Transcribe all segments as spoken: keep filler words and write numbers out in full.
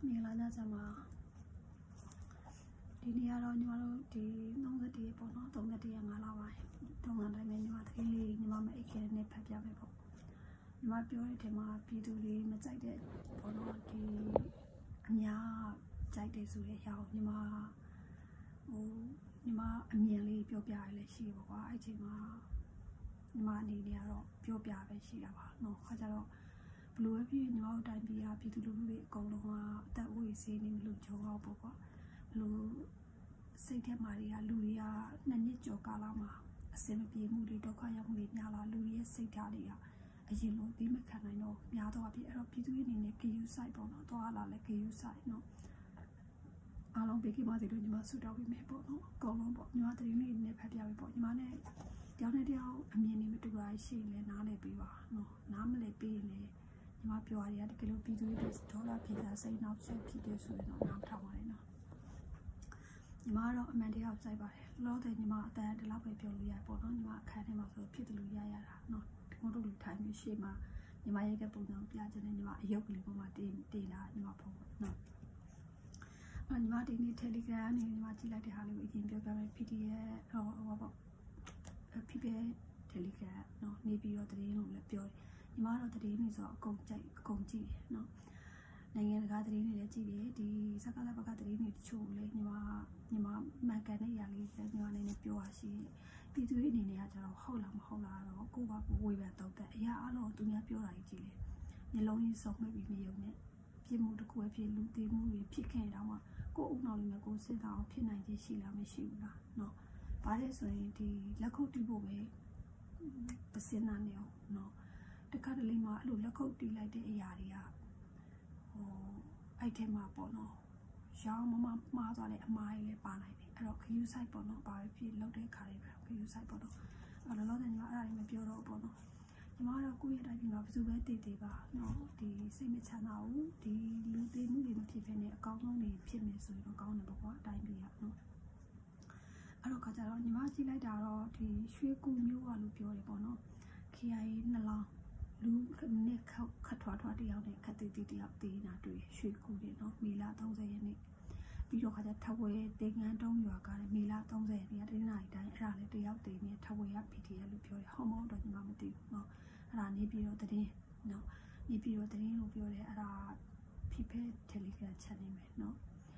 明啦，那怎么？ဒီနေ့ကတော့ညီမတို့ဒီသုံးရက်ပေါ့နော်သုံးရက်ငါးလပိုင်းတုန်းကတိုင်းနဲ့ညီမတကယ်လေးညီမမအိတ်ခဲနဲ့ဖတ်ပြမယ်ပေါ့ညီမပြောတဲ့အချိန်မှာပြည်သူတွေမကြိုက်တဲ့ပေါ့နော်ဒီအများကြိုက်တယ်ဆိုတဲ့အရာကိုညီမဟိုညီမအမြင်လေးပြောပြရလဲရှိပါကွာအဲ့ချိန်မှာညီမအနေနဲ့ကတော့ပြောပြပဲရှိတာပါနော်ခါကြတော့ဘလို့ပဲဖြစ်ညီမတို့တိုင်းပြည်ကပြည်သူလူထုတွေအကုန်လုံးကအသက်အိုးရေးစေးနေလို့ကြုံအောင်ပေါ့ကွာဘလို့စိတ်ထဲမှာတွေကလူတွေကနှစ်နှစ်ကျော်ကာလမှာအစင်မပြေမှုတွေဒုက္ခရောက်မှုတွေများလာလူတွေရဲ့စိတ်ဓာတ်တွေကအရင်လိုပြီးမခံနိုင်တော့များတော့ပြီအဲ့တော့ပြည်သူတွေအနေနဲ့ဂရုစိုက်ပေါ့နော်တော့လာလဲဂရုစိုက်နော်အားလုံးဘေးကင်းပါစေလို့ညီမဆုတောင်းပေးမယ်ပေါ့နော်အကုန်လုံးပေါ့ညီမတရင်လေးနဲ့ဖတ်ပြပေးပေါ့ညီမနဲ့တယောက်နဲ့တယောက်အမြင်တွေမတူတာရှိရင်လည်းနားလည်ပေးပါနော်နားမလည်ပေးရင်လည်းညီမပြောရတဲ့တကယ်လို့ပြည်သူတွေဒေါ်လာပြည်သားစိတ်နောက်ဆက်ဖြစ်တယ်ဆိုရင်တော့နားထောင်ပါလေနော်ညီမကတော့အမှန်တရားကိုစိုက်ပါတယ်လောတဲ့ညီမအတန်တလောက်ပဲပြောလို့ရပေါ့နော်ညီမအခန်းထဲမှာဆိုဖြစ်တယ်လို့ရရတာနော်ဒီမို့လို့ထိုင်ပြီးရှေ့မှာညီမရဲ့ကပုံစံပြချင်တယ်ညီမအယုတ်ကလေးပေါ်မှာတင်တင်လာညီမပုံပေါ့နော်အဲ့ညီမဒီနေ့ Telegram နဲ့ညီမကြည့်လိုက်တဲ့ဟာလေးကိုအရင်ပြောပြမယ် P D F ဟောဟောပေါ့ P D F Telegram နော်နေပြီးတော့တရင်လို့လည်းပြောတယ်ညီမတော့တရင်နေဆိုတော့အကုန်ကြိုက်အကုန်ကြည့်တယ်နော်နိုင်ငံတကာသတင်းတွေလည်းကြည့်တယ်ဒီစကားလဘကသတင်းတွေတချို့လည်းညီမညီမမှန်ကန်တဲ့အရာလေးပဲညီမအနေနဲ့ပြောရရှိပြည်သူတွေအနေနဲ့ကကျတော့ဟုတ်လားမဟုတ်လားတော့ကိုယ့်ဘာကိုဝေဖန်တော့တဲ့အရာအလုံးသူများပြောတာကြီးကြည့်လေမျိုးလုံးကြီးစုံမဲ့ပြီးမယုံနဲ့ပြစ်မှုတစ်ခုပဲဖြစ်လူသေးမှုတွေဖြစ်ခဲ့တော့မှကိုယ့်အုံနောက်လေးမှာကိုယ်စဉ်းစားအောင်ဖြစ်နိုင်ခြင်းရှိလားမရှိဘူးလားနော်ဘာလဲဆိုရင်ဒီလက်ခုပ်တီးဖို့ပဲပစင်းနာနေအောင်နော်တခါတလေမှအဲ့လိုလက်ခုပ်တီးလိုက်တဲ့အရာတွေကဟိုအဲ့ထဲမှာပေါ့နော်ရောင်းမမမှားသွားတဲ့အမားကြီးလည်းပါနိုင်တယ်အဲ့တော့ခယူးဆိုင်ပေါ့နော်ဘာပဲဖြစ်လောက်တဲ့ခါလေးပဲခယူးဆိုင်ပေါ့နော်အဲ့တော့လောတဲ့ညီမအဲ့ဒါလေးမပြောတော့ပေါ့နော်ညီမကတော့ကိုယ့်ရဲ့တိုင်းပြည်မှာဘယ်သူပဲတည်တည်ပါနော်ဒီစိတ်မချမ်းသာဘူးဒီလူသေးမှုတွေမဖြစ်ဖြစ်နဲ့အကောင်းဆုံးတွေဖြစ်နေဆိုရင်တော့ကောင်းတယ်ပေါ့ကွာအတိုင်းပြည်ကနော်အဲ့တော့ခါကြတော့ညီမကြည့်လိုက်တာတော့ဒီရွှေကူမျိုးကလို့ပြောတယ်ပေါ့နော် K I A နှလောင်းလူနဲ့ခတ်ခတ်ထွားထွားတယောက်နဲ့ခတ်တီတီတယောက်တေးနေတာတွေ့ရွှေကူတွေနော်မေလ၃၀ရက်နေ့ပြီးတော့ခါကျထဝဲတင်ငန်းတုံးရွာကလည်းမေလ၃၀ရက်နေ့တနင်္လာရီတိုင်းအဲ့ဒါလည်းတယောက်တေးနေထဝဲရ P D F လို့ပြောတယ်ဟောမောတော့ညီမမသိဘူးနော်အဲ့ဒါနေပြီးတော့တရင်နော်နေပြီးတော့တရင်လို့ပြောတယ်အဲ့ဒါ People Telegram Channel ပဲနော်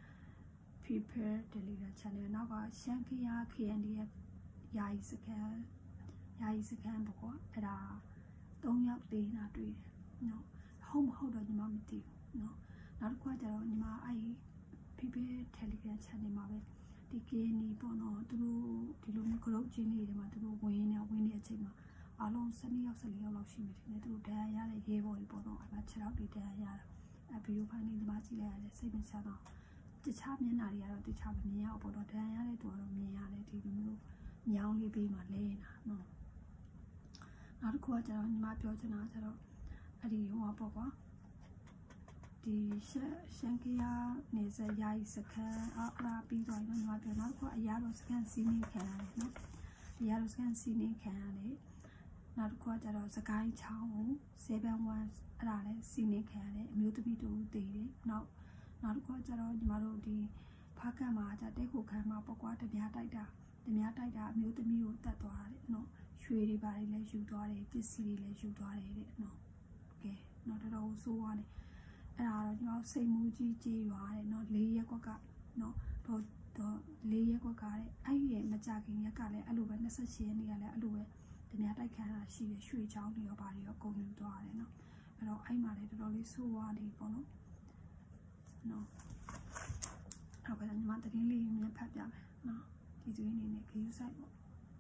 People Telegram Channel နောက်ကရှမ်းခရ K N D F ယာယီစကန်ယာယီစကန်ပေါ့ကွာအဲ့ဒါသုံးယောက်သေးတာတွေ့တယ်နော်ဟုတ်မဟုတ်တော့ညီမမသိဘူးနော်နောက်တစ်ခါကျတော့ညီမအဲ့ People Telegram Channel မှာပဲဒီ K N D ပေါ့နော်သူတို့ဒီလိုမျိုး group ချင်းလေးတွေမှာသူတို့ဝင်နေဝင်နေတဲ့အချိန်မှာအားလုံး၁၂ယောက်၁၄ယောက်လောက်ရှိနေတယ်သူတို့တရားရတဲ့ရဲဘော်တွေပေါ့နော်အဲ့မှာခြေထောက်တွေတရားရတာအဲ့ဗီဒီယိုဖိုင်လေးညီမကြည့်လိုက်ရတယ်စိတ်မချမ်းသာတခြားမျက်နှာတွေကတော့တခြားမမြင်ရဘူးပေါ့နော်တရားရတဲ့သူကတော့မြင်ရတယ်ဒီလိုမျိုးညောင်းလေးပေးမှလဲနေတာနော်နောက်တစ်ခုကကျတော့ညီမပြောချင်တာကျတော့အဲ့ဒီဟိုပေါ့ကွာဒီရှန်ရှန်ကီယာနေစရိုက်စကန်အားအားပြီးတော့ညီမပြောနောက်တစ်ခုအရာတော့စကန်စီးနေခံရတယ်နော်အရာတော့စကန်စီးနေခံရတယ်နောက်တစ်ခုကကျတော့စကိုင်းချောင်းကိုเซเว่นวันအဲ့ဒါလည်းစီးနေခံရတယ်အမျိုးသမီးတူတည်တယ်နောက်နောက်တစ်ခုကကျတော့ညီမတို့ဒီဖားကတ်မှာကျတဲ့ခုခန်းမှာပေါ့ကွာတပြားတိုက်တာတပြားတိုက်တာအမျိုးသမီးကိုတတ်သွားတယ်နော်ရွှေတွေပါတယ်လည်းယူသွားတယ်ပစ္စည်းတွေလည်းယူသွားတယ်တဲ့နော်ကဲနော်တော်တော်ဆိုးသွားတယ်အဲ့ဒါတော့ကျွန်တော်စိတ်မူးကြီးကြေးရွာတဲ့နော်လေးရက်ကွက်ကနော်တော့တော့လေးရက်ကွက်ကတဲ့အဲ့ဒီမကြခင်ရက်ကလည်းအဲ့လိုပဲ၂၈ရက်နေ့ကလည်းအဲ့လိုပဲတများတိုက်ခန်းတာရှိတယ်ရွှေချောင်းတွေရောပါတယ်ရောကုန်ယူသွားတယ်နော်အဲ့တော့အဲ့မှာလည်းတော်တော်လေးဆိုးသွားတယ်ပေါ့နော်နော်ဟုတ်ကဲ့ညီမတကယ်လေးမြင်ဖတ်ပြမယ်နော်ဒီသွေးအနေနဲ့ခရူးဆိုင်ပေါ့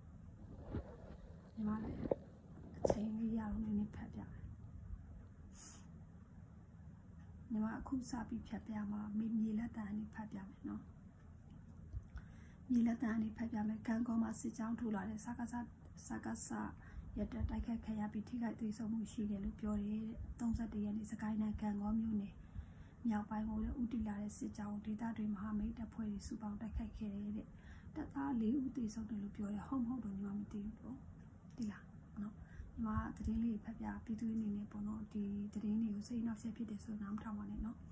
ညီမလည်းအချိန်လေးရအောင်နည်းနည်းဖတ်ပြမယ်ညီမအခုစပြီးဖြတ်ပြမှာမြေမြေလက်တန်အနေဖတ်ပြမယ်နော်မြေလက်တန်အနေဖတ်ပြမယ်ကံကောမှာစစ်ကြောင်းထိုးလာတဲ့စကားစစကားစရတဲ့တိုက်ခတ်ခံရပြီးထိခိုက်သေးဆုံးမှုရှိတယ်လို့ပြောတယ်တဲ့၃၁ရက်နေ့စကိုင်းနယ်ကံကောမြို့နယ်မြောက်ပိုင်းကိုလည်းဥတီလာတဲ့စစ်ကြောင်းဒေသတွေမဟာမိတ်တပ်ဖွဲ့တွေစုပေါင်းတိုက်ခိုက်ခဲ့တယ်တဲ့တပ်သား၄ဦးသေဆုံးတယ်လို့ပြောတယ်ဟုတ်မဟုတ်တော့ညီမမသိဘူးပေါ့ဒီလားနော်ညီမသတင်းလေးဖတ်ပြပြည်သူအနေနဲ့ပေါ့နော်ဒီသတင်းတွေကိုစိတ်နှောက်ယှက်ဖြစ်တယ်ဆိုတော့နားမထောင်ပါနဲ့နော်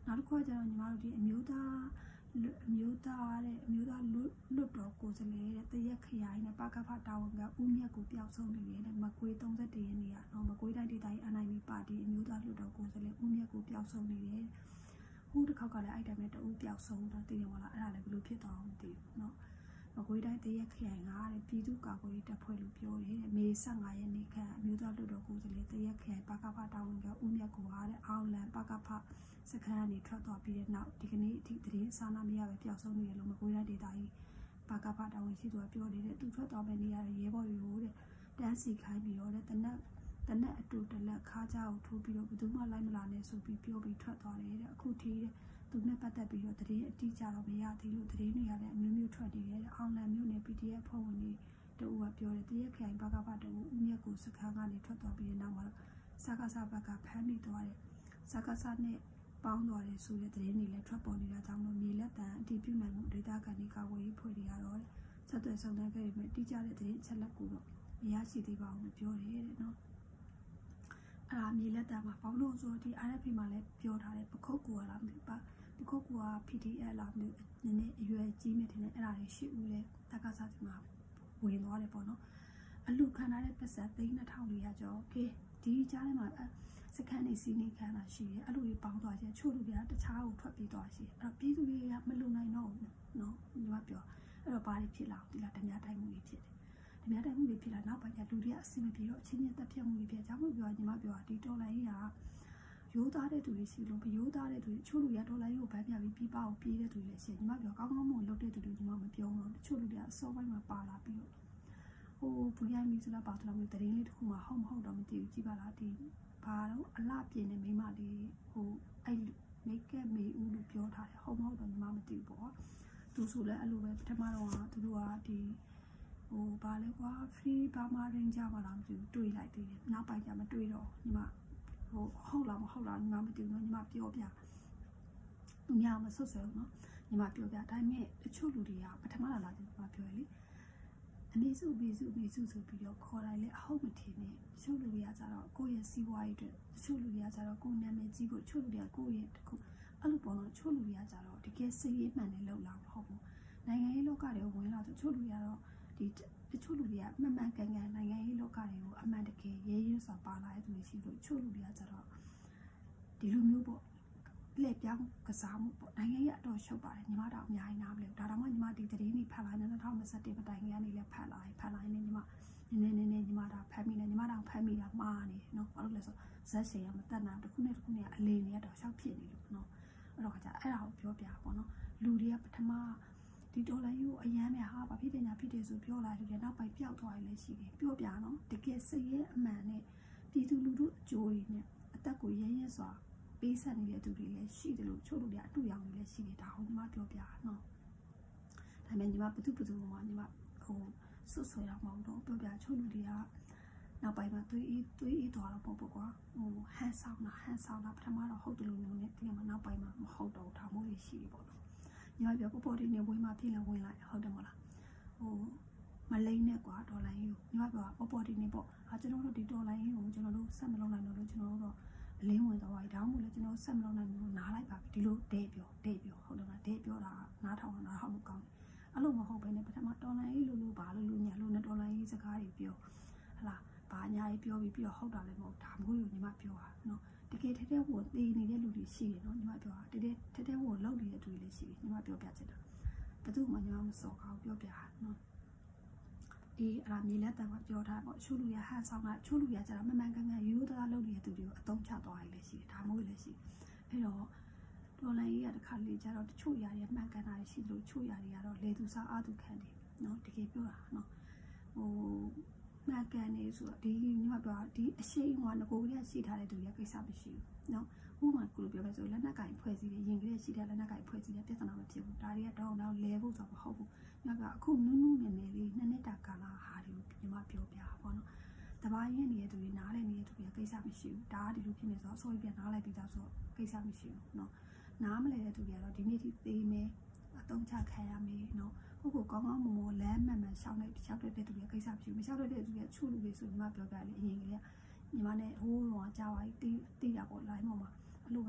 နောက်တစ်ခုကကျတော့ညီမတို့ဒီအမျိုးသားအမျိုးသားတဲ့အမျိုးသားလွတ်တော်ကိုယ်စားလှယ်တဲ့တရက်ခရိုင်နဲ့ပါကဖတာဝန်ကဦးမြတ်ကိုပျောက်ဆုံးနေတယ်တဲ့မကွေး三十一ရက်နေ့ကတော့မကွေးတိုင်းဒေသကြီး N I P ပါတီအမျိုးသားလွတ်တော်ကိုယ်စားလှယ်ဦးမြတ်ကိုပျောက်ဆုံးနေတယ်ဟိုတစ်ခေါက်ကလည်းအဲ့တိုင်းပဲတဦးပျောက်ဆုံးတော့တည်တယ်မလားအဲ့ဒါလည်းဘယ်လိုဖြစ်သွားအောင်မသိဘူးเนาะမကွေးတိုင်းတရက်ခရိုင်ကတဲ့ပြည်သူ့ကာကွယ်ရေးတပ်ဖွဲ့လို့ပြောတယ်တဲ့မေ十五ရက်နေ့ကအမျိုးသားလွတ်တော်ကိုယ်စားလှယ်တရက်ခရိုင်ပါကဖတာဝန်ကဦးမြတ်ကိုအားတဲ့အောင်လန်ပါကဖစခန်းကနေထွက်သွားပြီးတဲ့နောက်ဒီကနေ့အထိသတင်းစာနာမရပဲပျောက်ဆုံးနေတယ်လို့မကွေးတိုင်းဒေသကြီးပါကဖတာဝန်ရှိသူကပြောတယ်တဲ့သူထွက်သွားမယ့်နေရာရဲဘော်တွေကိုတဲ့တန်းစီခိုင်းပြီးတော့တဲ့တနက်တနက်အတူတလက်ခါးကြောက်ထိုးပြီးတော့ဘယ်သူမှလိုက်မလာနဲ့ဆိုပြီးပြောပြီးထွက်သွားတယ်တဲ့အခုထိတဲ့သူနဲ့ပတ်သက်ပြီးတော့သတင်းအတိအကျတော့မရသေးလို့သတင်းတွေကလည်းအမျိုးမျိုးထွက်နေတယ်တဲ့အောင်လန်မြို့နယ် P D F ဖွဲ့ဝင်တွေတူကပြောတယ်တရက်ခိုင်ပါကဖတူဦးမြတ်ကိုစခန်းကနေထွက်သွားပြီးတဲ့နောက်မှာစကားစားဘက်ကဖမ်းမိသွားတယ်စကားစားနဲ့ပေါင်းသွားတယ်ဆိုတဲ့သတင်းတွေလည်းထွက်ပေါ်နေတာကြောင့်လို့မြေလက်တံအတည်ပြုနိုင်မှုဒေသခံတွေကာဝေးဖွဲ့တွေကတော့ဆက်သွယ်ဆောင်ရွက်ခဲ့ပေမဲ့တိကျတဲ့သတင်းအချက်လက်ကိုတော့မရရှိသေးပါဘူးလို့ပြောတယ်တဲ့နော်အဲ့ဒါမြေလက်တံမှာပေါင်းလို့ဆိုဒီ R F P မှာလည်းပြောထားတယ်ပခုတ်ကူလာမသိပါပခုတ်ကူက P D F လာမျိုးနည်းနည်းအရွယ်ကြီးနေတယ်အဲ့ဒါတွေရှိဦးလေတက္ကသဒီမှာဝင်သွားတယ်ပေါ့နော်အလူခံထားတဲ့ပတ်စံသိန်းနှစ်ထောင်လေးရကျော်โอเคဒီကြားထဲမှာစခန်းနေစီနေခံတာရှိတယ်အဲ့လိုတွေပေါင်းသွားခြင်းချို့လူတွေကတခြားကိုထွက်ပြေးသွားရှိအဲ့တော့ပြည်သူတွေကမလုံနိုင်တော့ဘူးနော်ညီမပြောအဲ့တော့ဘာတွေဖြစ်လာဒီလားဓမြတိုင်းမှုတွေဖြစ်တယ်ဓမြတိုင်းမှုတွေဖြစ်လာနောက်ပိုင်းကျလူတွေကအဆင်မပြေတော့အချင်းချင်းတက်ပြတ်မှုတွေဖြစ်ကြောင့်ပြောညီမပြောဒီတော်လိုင်းကြီးကရိုးသားတဲ့သူတွေရှိလို့မရိုးသားတဲ့သူတွေချို့လူတွေကတော်လိုင်းကြီးကိုဗန်းပြပြီးပြပအောင်ပြေးတဲ့သူတွေလည်းရှိညီမပြောကောင်းကောင်းမွန်လုပ်တဲ့သူတွေညီမမပြောတော့ချို့လူတွေကအစောပိုင်းမှာပါလာပြီးတော့ဟိုဘူရမီဆိုလာပါတလာမျိုးတရင်လေးတစ်ခုမှဟုတ်မဟုတ်တော့မသိဘူးကြည့်ပါလားဒီဘာတော့အလှပြင်းနေမိမလေးဟိုအဲ့မိတ်ကက်မေဦးလို့ပြောထားတယ်ဟုတ်မဟုတ်တော့ညီမမသိဘူးပေါ့သူဆိုလည်းအဲ့လိုပဲပထမတော့ကသူတို့ကဒီဟိုဘာလဲကွာ free Burma Ranger မလားမသိဘူးတွေးလိုက်သေးတယ်နောက်ပိုင်းကျမတွေးတော့ညီမဟိုဟုတ်လားမဟုတ်လားညီမမသိဘူးနော်ညီမပြောပြသူများမဆွဆွဲဘူးနော်ညီမပြောပြဒါပေမဲ့တချို့လူတွေကပထမလာလာညီမပြောရလေအမေစုအမေစုအမေစုဆိုပြီးတော့ခေါ်လိုက်လေအဟုတ်မထင်နဲ့တချို့လူတွေကကြတော့ကိုယ့်ရဲ့စီးပွားရေးအတွက်တချို့လူတွေကကြတော့ကိုယ်နာမည်ကြီးဖို့တချို့လူတွေကကိုယ့်ရဲ့တခုအဲ့လိုပေါ့နော်တချို့လူတွေကကြတော့တကယ်စိတ်ရမှန်နဲ့လောက်လာမဟုတ်ဘူးနိုင်ငံရေးလောကတွေကိုဝင်လာတချို့လူတွေကတော့ဒီတချို့လူတွေကမှန်မှန်ကန်ကန်နိုင်ငံရေးလောကတွေကိုအမှန်တကယ်ရေးရစွာပါလာတဲ့သူတွေရှိလို့တချို့လူတွေကကြတော့ဒီလိုမျိုးပေါ့လက်ပြောင်းကစားမှုပေါ့နိုင်ငံရေးအတော်ရှုပ်ပါတယ်ညီမတော့အများကြီးနားမလဲဒါတော့မှညီမဒီသတင်းတွေဖတ်လိုက်နေ၂၀၂၁မတိုင်ခင်ကနေလည်းဖတ်လိုက်ဖတ်လိုက်နေညီမနည်းနည်းနည်းညီမတော့ဖတ်မိနေညီမတော့ဖတ်မိတာမှားနေနော်ဘာလို့လဲဆိုဇက်ရှင်ကမတက်နိုင်တစ်ခုနဲ့တစ်ခုနဲ့အလေးနေတော့ရှောက်ဖြစ်နေလို့နော်အဲ့တော့ခါကျအဲ့ဒါကိုပြောပြပေါ့နော်လူတွေကပထမဒီဒေါ်လာယူအရန်များဟာဘာဖြစ်တယ်ညာဖြစ်တယ်ဆိုပြောလာတယ်နောက်ပိုင်းပျောက်သွားရင်လည်းရှိတယ်ပြောပြနော်တကယ်စိတ်ရဲ့အမှန်နဲ့ပြည်သူလူထုအကျိုးတွေနဲ့အသက်ကိုရဲရဲစွာပေးဆက်နေတဲ့သူတွေလည်းရှိတယ်လို့ချို့လူတွေအတူရောင်တွေလည်းရှိတယ်ဒါကိုညီမပြောပြနော်ဒါပေမဲ့ညီမဘသူဘသူကညီမဟိုဆွဆွဲတော့မဟုတ်တော့ပြောပြချို့လူတွေကနောက်ပိုင်းမှာသွေးအေးသွေးအေးသွားတော့ပေါ့ပေါ့ကွာဟိုဟန်ဆောင်တာဟန်ဆောင်တာပထမတော့ဟုတ်တယ်လို့မျိုးနဲ့ဒီမှာနောက်ပိုင်းမှာမဟုတ်တော့ဒါမျိုးတွေရှိတယ်ပေါ့နော်ညီမပြောပေါ်ပေါ်ဒီနေဝင်မှာပြင်လဲဝင်လိုက်ဟုတ်တယ်မလားဟိုမလိမ့်နဲ့ကွာဒေါ်လာကြီးကိုညီမပြောပေါ်ပေါ်ဒီနေပေါ့ဟာကျွန်တော်တို့ဒီဒေါ်လာကြီးကိုကျွန်တော်တို့ဆက်မလုပ်နိုင်တော့လို့ကျွန်တော်တို့အလင်းဝင်သွားပြီဒါမှမဟုတ်လည်းကျွန်တော်ဆက်မလုပ်နိုင်ဘူးနားလိုက်ပါပြီဒီလိုဒဲပြောဒဲပြောဟုတ်တယ်မလားဒဲပြောတာနားထောင်နားထောင်လို့ကောင်းတယ်အဲ့လိုမဟုတ်ဘဲနဲ့ပထမဒေါ်လာကြီးလို့လို့ဘာလို့လို့ညာလို့နဲ့ဒေါ်လာကြီးစကားတွေပြောဟလာဘာညာကြီးပြောပြီးပြီးတော့ဟုတ်တာလည်းမဟုတ်ဒါမျိုးကိုညီမပြောတာနော်တကယ်ထဲထဲကိုတည်နေတဲ့လူတွေရှိတယ်နော်ညီမပြောတာတကယ်ထဲထဲကိုလောက်နေတဲ့လူတွေလည်းရှိတယ်ညီမပြောပြချင်တာဘယ်သူမှညီမမစော်ကားပြောပြတာနော်ဒီအရာမြေလက်တံကပြောထားပေါ့ချို့လူရဟန်ဆောင်တာချို့လူရကျတော့မမှန်ကန်ကန်ရိုးသားလုပ်နေတဲ့သူတွေကိုအသုံးချသွားရလည်းရှိတယ်ဒါမျိုးလည်းရှိအဲ့တော့ဒေါ်လာကြီးကတစ်ခါလေကျတော့တချို့ຢာတွေမှန်ကန်တာရှိလို့ချို့ຢာတွေကတော့လေသူစားအသူခံတယ်နော်တကယ်ပြောတာနော်ဟိုမှန်ကန်နေဆိုတော့ဒီညီမပြောဒီအရှိန်ကငကိုကလေးရှိထားတဲ့သူတွေကကိစ္စမရှိဘူးနော်ဥပမာကိုလိုပြောမယ်ဆိုလက်နက်ကင်ဖွဲ့စည်းတယ်ရင်ကလေးရှိတဲ့လက်နက်ကင်ဖွဲ့စည်းတဲ့ပြဿနာမဖြစ်ဘူးဒါတွေကတောင်းတော့လဲဖို့ဆိုတော့မဟုတ်ဘူးညကအခုနုနုနေနေလေးနှစ်နှစ်တာကာလဟာဒီညီမပြောပြပါပေါ့နော်တဘာရင်နေတဲ့သူတွေနားလဲနေတဲ့သူတွေကကိစ္စမရှိဘူးဒါကဒီလိုဖြစ်နေဆိုတော့အစိုးရပြန်နားလိုက်ပြီးသားဆိုတော့ကိစ္စမရှိဘူးနော်နားမလဲတဲ့သူတွေကတော့ဒီနေ့ထိသေးမယ်အတုံးချခံရမယ်နော်ကိုကိုကောင်းကောင်းမွန်မွန်လမ်းမှန်မှန်ရှောင်းနေရှောက်တဲ့သူတွေကိစ္စမရှိဘူးမရှောက်တဲ့သူတွေချို့လူတွေဆိုညီမပြောပြလေအရင်ကလေးကညီမနဲ့ဟိုးတော့ကြာပါပြီတီးတီးတာပေါ့ line ပေါ်မှာအဲ့လိုပဲ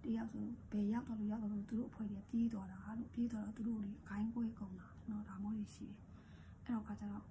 တယောက်ဆိုဘယ်ရောက်တော့လို့ရောက်တော့လို့သူတို့အဖွဲ့တွေပြေးသွားတာလို့ပြေးသွားတော့သူတို့တွေခိုင်းပွဲကုန်တာနော်ဒါမျိုးတွေရှိတယ်အဲ့တော့ခါကျတော့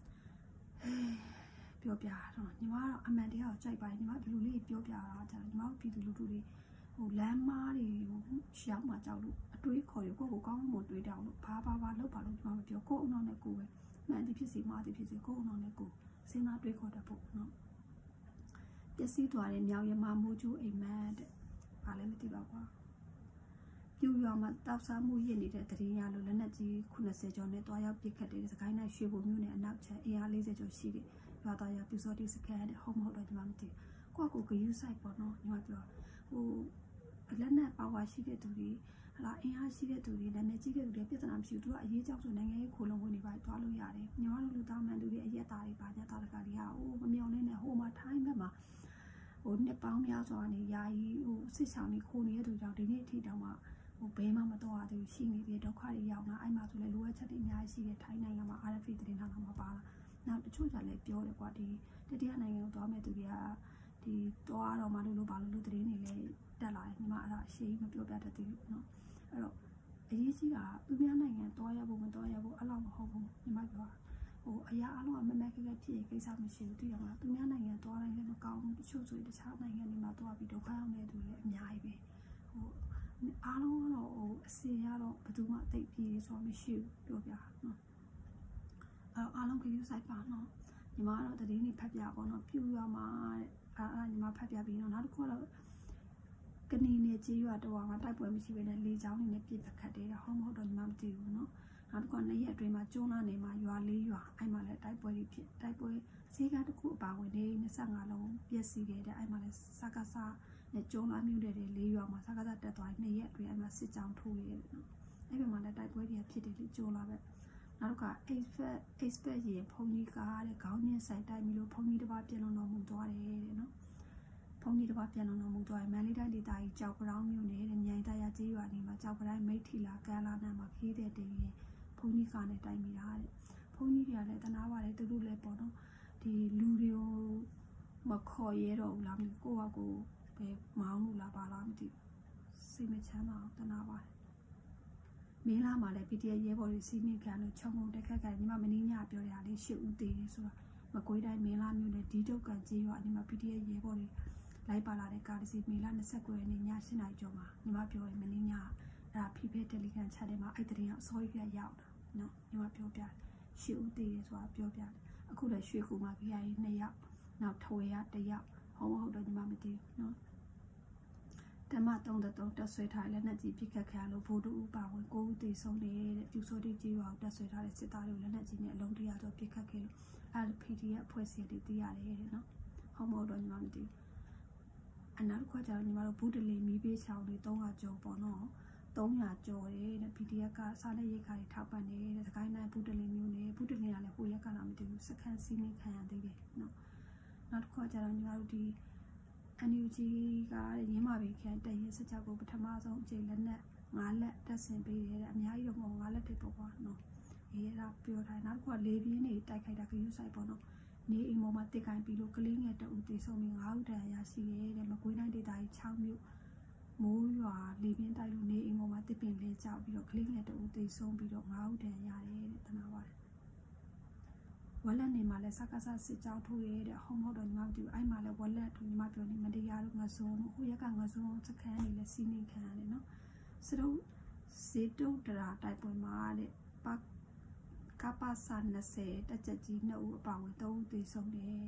ပြောပြတော့ညီမကတော့အမှန်တရားကိုကြိုက်ပါတယ်ညီမဒီလိုလေးပြောပြတာကျတော့ညီမတို့ပြည်သူလူထုတွေဟိုလမ်းမားတွေကိုရှောင်းမှကြောက်လို့အတွေးခေါ်တွေကိုကိုကောင်းမှတွေးတောင်းလို့ဘာဘာဘာလုပ်ပါလို့ညီမမပြောကိုအအောင်နဲ့ကိုပဲမှန်သည်ဖြစ်စီမှားသည်ဖြစ်စီကိုအအောင်နဲ့ကိုစဉ်းစားတွေးခေါ်တတ်ဖို့နော်ပျက်စီးသွားတဲ့မြောင်ရမမိုးကျိုးအိမ်မက်တဲ့ဘာလဲမသိပါဘူးပြူရွာမှာတောက်စားမှုရစ်နေတဲ့တရင်ရလို့လက်နက်ကြီးခုနှစ်ဆယ်ကျော်နဲ့တွားရောက်ပစ်ခတ်တဲ့စကိုင်းတိုင်းရွှေဘုံမြို့နယ်အနောက်ချမ်းအင်အားလေးဆယ်ကျော်ရှိတဲ့ရွာသားရပြူစောတိစကန်တဲ့ဟုတ်မဟုတ်တော့ညီမမသိကိုကိုကယူဆိုင်ပေါ့နော်ညီမပြောဟိုလက်နက်ပါဝါရှိတဲ့သူတွေဟလာအင်အားရှိတဲ့သူတွေနာမည်ကြီးတဲ့သူတွေပြဿနာမရှိဘူးသူကအရေးကြောက်ဆိုနိုင်ငံရေးခိုးလုံဝင်နေပါတွားလို့ရတယ်ညီမတို့လူသားမှန်သူတွေအရက်သားတွေပါညတာတကတွေကဟိုမမျော်လင့်နဲ့ဟိုမှာထိုင်းဘက်မှာဟိုနှစ်ပေါင်းများစွာနေယာယီဟိုစစ်ဆောင်နေခိုးနေတဲ့သူကြောင့်ဒီနေ့အထိတောင်မှဟိုဘဲမှမတော့ရသေးဘူးရှိနေသေးဒုက္ခတွေရောက်လာအဲ့မှာဆိုလဲလိုအပ်ချက်တွေအများကြီးရှိတဲ့ထိုင်းနိုင်ငံမှာ R F A သတင်းထောက်မှာပါလာနောက်တချို့ကလည်းပြောတယ်ကွာဒီတတိယနိုင်ငံကိုသွားမဲ့သူတွေကဒီသွားတော့မှလို့လို့ဘာလို့လို့သတင်းတွေလည်းတက်လာတယ်ညီမအဲ့ဒါအရှိမပြောပြတတ်သေးဘူးเนาะအဲ့တော့အရေးကြီးတာသူများနိုင်ငံသွားရဖို့မသွားရဖို့အဲ့လောက်မဟုတ်ဘူးညီမပြောဟိုအရာအလုံးကမမက်ခက်ခက်ဖြစ်ရင်ကိစ္စမရှိဘူးသိရမလားသူများနိုင်ငံသွားတိုင်းလည်းမကောင်းဘူးတချို့ဆိုတခြားနိုင်ငံတွေမှာသွားပြီးဒုက္ခရောက်နေသူတွေလည်းအများကြီးပဲဟိုအားလုံးကတော့ဟိုအစီရတော့ဘယ်သူမှအသိပြေးဆိုမရှိဘူးပြောပြနော်အဲ့အားလုံးကယူဆိုင်ပါနော်ညီမကတော့တတိနေဖတ်ပြပေါ့နော်ပြူရမှာတဲ့အဲ့အဲ့ညီမဖတ်ပြပြီးတော့နောက်တစ်ခုကတော့ကနေနဲ့ကြေးရွာတော်မှာတိုက်ပွဲမရှိဘဲနဲ့လေချောင်းနေနဲ့ပြစ်ခတ်တယ်ဟုတ်မဟုတ်တော့ညီမမသိဘူးနော်နောက်တစ်ခုကနှစ်ရက်အတွင်းမှာကျုံးလာနေမှာရွာလေးရွာအဲ့မှာလည်းတိုက်ပွဲတွေဖြစ်တိုက်ပွဲဈေးကားတစ်ခုအပါဝင်နေ၂၅လုံးပြည့်စည်တယ်တဲ့အဲ့မှာလည်းစကားစားနဲ့ကျုံးလာမြို့တဲ့လေးရွာမှာစကားစားတက်သွားနှစ်ရက်အတွင်းအဲ့မှာစစ်ကြောင်းထိုးရတယ်နော်အဲ့ဒီမှာလည်းတိုက်ပွဲတွေဖြစ်တယ်လေကျုံးလာပဲနောက်တစ်ခါ expert expert ရေဖုန်ကြီးကားတဲ့ခေါင်းညင်းဆိုင်တိုက်ပြီးလို့ဖုန်ကြီးတစ်ပါးပြင်လုံးတော်မူသွားတယ်တဲ့နော်ဖုန်ကြီးတစ်ပါးပြင်လုံးတော်မူသွားတယ်မန္တလေးတိုင်းဒေသကြီးကြောက်ကြောင်မြို့နယ်တဲ့မြိုင်တရားကျေးရွာနေမှာကြောက်ကြောင်မိတ်ထီလာကမ်းလာနာမှာခီးတဲ့တင်ရင်ဖုန်ကြီးကားနဲ့တိုက်မိတာတဲ့ဖုန်ကြီးတွေကလည်းတနာပါတယ်သူတို့လည်းပေါ့နော်ဒီလူတွေကိုမခေါ်ရဲတော့ဘူးလားမသိကိုယ့်ဟာကိုယ်ပဲမောင်းလို့လားပါလားမသိစိတ်မချမ်းသာတနာပါတယ်မင်းလာမှာလည်း P T A ရဲဘော်တွေစီးနှင်ခံလို့ချုံငုံတက်ခတ်ကန်ညီမမင်းညပြောရတာလေးရှစ်ဦးသေးတယ်ဆိုတာမကွေးတိုင်းမင်းလာမြို့နယ်ဒီတုတ်ကန်ကျေးရွာညီမ P T A ရဲဘော်တွေလိုက်ပါလာတဲ့ကားတစ်စီးမေလ၂၉ရက်နေ့ည၈နာရီကျော်မှာညီမပြောရင်မင်းညအဲ့ဒါဖိဖေးတယ်လီကန်ချက်ထဲမှာအဲ့တရင်အစောကြီးကရောက်တာနော်ညီမပြောပြရှစ်ဦးသေးတယ်ဆိုတာပြောပြအခုလည်းရွှေကူမှာ V I A နှစ်ယောက်နောက်ထွေရတစ်ယောက်ဟောမဟုတ်တော့ညီမမသိဘူးနော်ဓမ္မသုံးတဲ့သုံးတက်ဆွဲထားလက်နက်ကြီးပြစ်ခတ်ခံလို့ဗိုလ်တူဦးပါဝင်ကိုဦးသေးဆုံးတယ်တဲ့ပြူစောတိကြီးရွာတက်ဆွဲထားတဲ့စစ်သားတွေလက်နက်ကြီးနဲ့အလုံးတရာကျော်ပြစ်ခတ်ခဲ့လို့အဲ့ P D F အဖွဲ့အစည်းတွေသိရတယ်တဲ့နော်ဟောမဟုတ်တော့ညီမမသိဘူးအနောက်ခွက်ကြတော့ညီမတို့ဘူးတလီမီးပေးချောင်းတွေ၃ရာကျော်ပေါ့နော်၃ရာကျော်တယ်တဲ့ P D F ကစားလက်ရိတ်ခါတွေထောက်ပံ့နေတဲ့စကိုင်းတိုင်းဘူးတလီမျိုးနဲ့ဘူးတလီကလည်းဟိုရက်ကလာမသိဘူးစခန်းစီးနေခံရသေးတယ်နော်နောက်တစ်ခါကျတော့ညီမတို့ဒီအန်ယူဂျီကရင်းမာပင်ခရိုင်တရင်စစ်ကြောကိုပထမဆုံးအချိန်လက်နက်၅လက်တက်ဆင်ပေးတယ်တဲ့အများကြီးတော့မဟုတ်၅လက်တိတ်ပေါ့ကွာနော်အေးအဲ့ဒါပြောထားနောက်တစ်ခါလေပြင်းတွေတိုက်ခိုက်တာကယူဆိုင်ပေါ့နော်နေအိမ်ပေါ်မှာတစ်ကိုင်ပြီးလို့ကလေးငယ်တအုပ်တေဆုံးပြီး၅ဦးတန်ရရှိရဲတဲ့မကွေးတိုင်းဒေသကြီး၆မြို့မိုးရွာလေပြင်းတိုက်လို့နေအိမ်ပေါ်မှာတစ်ပင်လေးကြောက်ပြီးတော့ကလေးငယ်တအုပ်တေဆုံးပြီးတော့၅ဦးတန်ရတယ်တဲ့တနာပါတယ်ဝက်လက်နေမှာလဲစကားစားစစ်ကြောင်းထိုးရဲတဲ့ဟောမဟုတ်တော့ညီမတို့အဲ့မှာလဲဝက်လက်တို့ညီမပြောနေမတရားတို့ငါစုံဟိုရက်ကငါစုံစခန်းနေလဲစီးနေခံရတယ်နော်စတုပ်စေတုတ်တရာတိုက်ပွဲမှာတဲ့ပတ်ကပ္ပစာ၂၀တက်ချက်ကြီးနှစ်ဦးအပါဝင်၃ဦးသေဆုံးတယ်တဲ့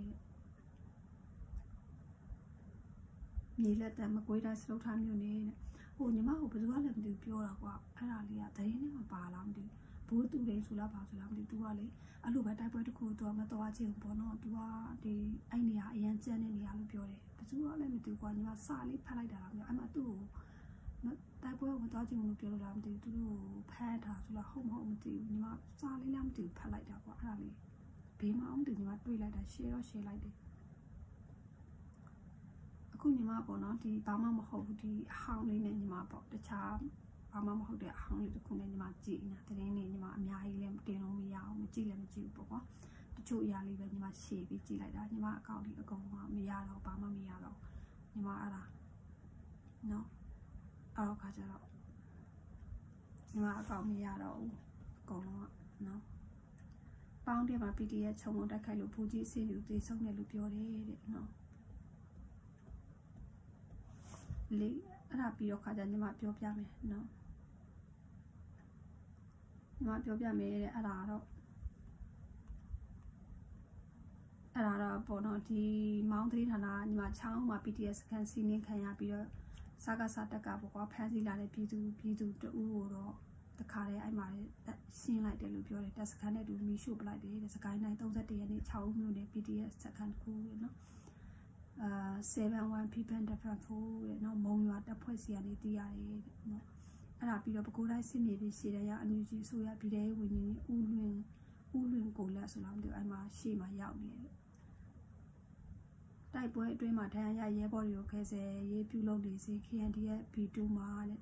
မြေလက်တံမကွေးတိုင်းစတုပ်ထားမြို့နယ်တဲ့ဟိုညီမဟိုဘယ်သူကလည်းမသိပြောတာကွာအဲ့ဒါလေးကတရင်နဲ့မပါလားမသိဘူးဘိုးသူလေးဆိုလားပါဆိုလားမသိသူကလေအဲ့လိုပဲတိုက်ပွဲတစ်ခုတော့မတော်ချင်းပေါ့နော်သူကဒီအဲ့နေရာအရန်ကျန်းတဲ့နေရာလို့ပြောတယ်ဘယ်သူကလည်းမသိကွာညီမစာလေးဖတ်လိုက်တာလားမသိအဲ့မှာသူ့ကိုတိုက်ပွဲကိုမတော်ချင်းလို့ပြောလို့လားမသိဘူးသူတို့ဖမ်းထားဆိုလားဟုတ်မဟုတ်မသိဘူးညီမစာလေးလည်းမသိဘူးဖတ်လိုက်တာကွာအဲ့ဒါလေးဘေးမှာအောင်တူညီမတွေ့လိုက်တာ share တော့ share လိုက်တယ်အခုညီမပေါ့နော်ဒီဘာမှမဟုတ်ဘူးဒီအဟောင်းလေးနဲ့ညီမပေါ့တခြားဘာမှမဟုတ်တဲ့အဟောင်းလေးတစ်ခုနဲ့ညီမကြည့်နေတာတရင်နေညီမအများကြီးလည်းတင်လို့မရအောင်မကြည့်လည်းမကြည့်ဘူးပေါ့ကွာတချို့အရာလေးပဲညီမရှေ့ပြီးကြည့်လိုက်တာညီမအကောင့်လေးအကုန်လုံးမရတော့ဘာမှမရတော့ညီမအဲ့ဒါနော်အော်ခါကြတော့ညီမအကောင့်မရတော့ဘူးအကုန်လုံးကနော်ပေါင်းတယ်မှာ P D F ချုံမတက်ခိုက်လို့ဘူကြီးအစီအယူသေးဆုံးတယ်လို့ပြောတယ်တဲ့နော်လေအဲ့ဒါပြီးတော့ခါကြညီမပြောပြမယ်နော်ညီမပြောပြမယ်တဲ့အဲ့ဒါတော့အဲ့ဒါတော့ပေါ့နော်ဒီမောင်းသတင်းဌာနညီမချောင်းမှာ P D F စကန်စီနင်းခံရပြီးတော့စကားစတက်ကပေါ့ကွာဖမ်းဆီးလာတဲ့ပြည်သူပြည်သူတအူးကိုတော့တခါတည်းအဲ့မှာရှင်းလိုက်တယ်လို့ပြောတယ်တက်စကန်နဲ့တူမီရှို့ပလိုက်တယ်တဲ့စကိုင်းတိုင်း၃၁ရက်နေ့၆ဦးမြို့နယ် P D F စကန်ခုရနော်အာเซเว่นวัน people different food တဲ့နော်မုံရွာတပ်ဖွဲ့စီကနေတီးရတယ်တဲ့နော်အဲ့ဒါပြီးတော့ပဲခူးတိုင်းစစ်မြေပြည်ရှေ့တရအန်ယူဂျီဆိုရပြည်တဲ့ဝင်ကြီးဦးလွင်ဦးလွင်ကိုလက်ဆိုတော့မသိဘူးအဲ့မှာရှေ့မှာရောက်နေတယ်တိုက်ပွဲအတွင်းမှာဒဏ်ရာရရဲဘော်တွေကိုခဲဆယ်ရေးပြုလုပ်နေစေ K N D ရဲ့ B တူမှာတဲ့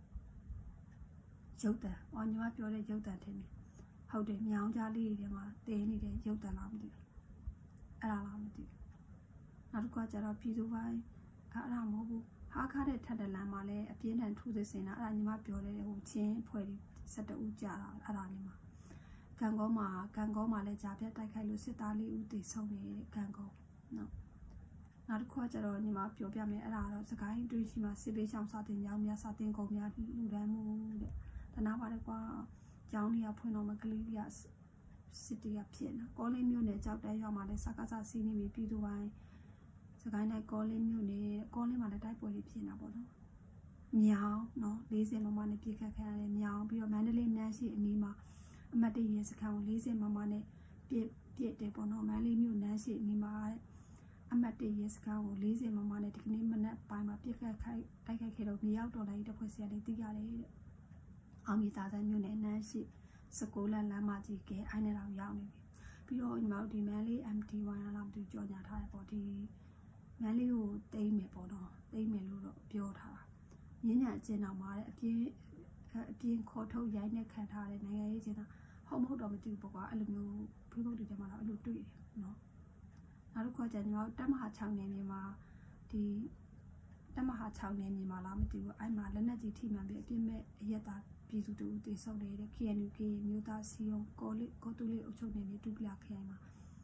ရုပ်တံ။အော်ညီမပြောတဲ့ရုပ်တံထင်တယ်။ဟုတ်တယ်မြောင်းကြားလေးတွေမှာတင်းနေတဲ့ရုပ်တံလားမသိဘူး။အဲ့ဒါလားမသိဘူး။နောက်တစ်ခါကျတော့ပြည်သူပိုင်းအဲ့ဒါမဟုတ်ဘူး။ဟားခါတဲ့ထက်တလန်မှာလည်းအပြင်းထန်ထုစစ်စင်တာအဲ့ဒါညီမပြောတဲ့ဟိုချင်းအဖွဲ့တွေ၁၁ဦးကြာတာအဲ့ဒါလေးမှာကံကောမှာကံကောမှာလည်းဂျာပြတ်တိုက်ခိုက်လို့စစ်သားလေးဦးသေဆုံးနေတဲ့ကံကောနော်။နောက်တစ်ခါကျတော့ညီမပြောပြမယ်အဲ့ဒါတော့စကိုင်းတွေးရှိမှာစစ်ပေးဆောင်စာတင်ကြောင်းများစာတင်ကုန်များလူဒန်းမှုတဲ့တနာပါတယ်ကွာကျောင်းကြီးကဖွင့်တော့မကလေးပြစစ်တီးကဖြစ်နေကောလင်းမြို့နယ်ကြောက်တဲရွာမှာလည်းစကားစားစီးနေပြီပြည်သူပိုင်းစကိုင်းတိုင်းကောလင်းမြို့နယ်ကောလင်းမှာလည်းတိုက်ပွဲတွေဖြစ်နေတာပေါ့နော်မြောင်းနော်၄၀မမနဲ့ပြစ်ခတ်ခံရတယ်မြောင်းပြီးတော့မန္တလေးနန်းရှိအနီးမှာအမတ်တရစခန်းကို၄၀မမနဲ့ပြစ်ပြစ်တယ်ပေါ့နော်မန္တလေးမြို့နန်းရှိအနီးမှာအမတ်တရစခန်းကို၄၀မမနဲ့ဒီကနေ့မနက်ပိုင်းမှာပြစ်ခတ်ခိုက်တိုက်ခိုက်ခဲ့တော့မြေရောက်တော်လိုက်တဲ့ဖွဲ့စည်းရလေးသိရတယ်တဲ့အောင်မီသားစံမြို့နယ်နန်းရှိစကိုလန်လမ်းမကြီးကဲအိုင်းနေတော့ရောက်နေပြီပြီးတော့ညီမတို့ဒီမန်လေး M D Y လာမတူကြော်ညာထားတယ်ပေါ့ဒီမန်လေးကိုတိမ့်မယ်ပေါ့နော်တိမ့်မယ်လို့တော့ပြောထားတာညဉ့်ညံအကျဉ်းတော်မှာတဲ့အပြင်းအပြင်းခေါ်ထုတ်ရိုင်းနဲ့ခံထားတဲ့နိုင်ငံရေးကျင်းတာဟုတ်မဟုတ်တော့မသိဘူးပေါ့ကွာအဲ့လိုမျိုး Facebook တွေထဲမှာတော့အဲ့လိုတွေ့တယ်နော်နောက်တစ်ခါကျညီမတို့တက်မဟာ၆နယ်မြေမှာဒီတက်မဟာ၆နယ်မြေမှာလားမသိဘူးအဲ့မှာလက်နက်ကြီးထိမှန်ပြီးအပြင်းမဲ့အရက်သားပြည်သူတို့တေဆုံးနေတဲ့ K N U K မြို့သားစီယုံကောလိကောတူလေးအုပ်ချုပ်နေပြီဒုပလာခရိုင်မှာ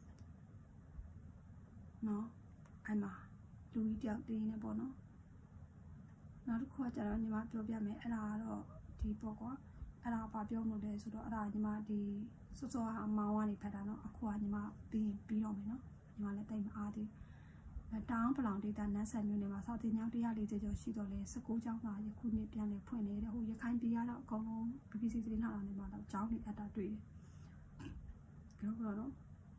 နော်အဲ့မှာလူကြီးတယောက်တင်းနေပေါ့နော်နောက်တစ်ခါကျတော့ညီမပြောပြမယ်အဲ့ဒါကတော့ဒီပေါ့ကွာအဲ့ဒါဘာပြောလို့လဲဆိုတော့အဲ့ဒါညီမဒီစောစောဟာမောင်းကနေဖတ်တာနော်အခုကညီမပြီးပြီးတော့မယ်နော်ညီမလည်းတိတ်မအားသေးတောင်းပလောင်ဒေတာနန်းဆန်မြို့နယ်မှာစောတင်ညောင်း၁၄၀ကျော်ရှိတော့လဲ၁၉ကျောင်းသားယခုနှစ်ပြန်လည်ဖွင့်နေတဲ့ဟိုရခိုင်ပြည်ကတော့အကုန်လုံး B B C သတင်းဌာနတွေမှာတော့ကျောင်းတွေအပ်တာတွေ့တယ်။ကြောက်တော့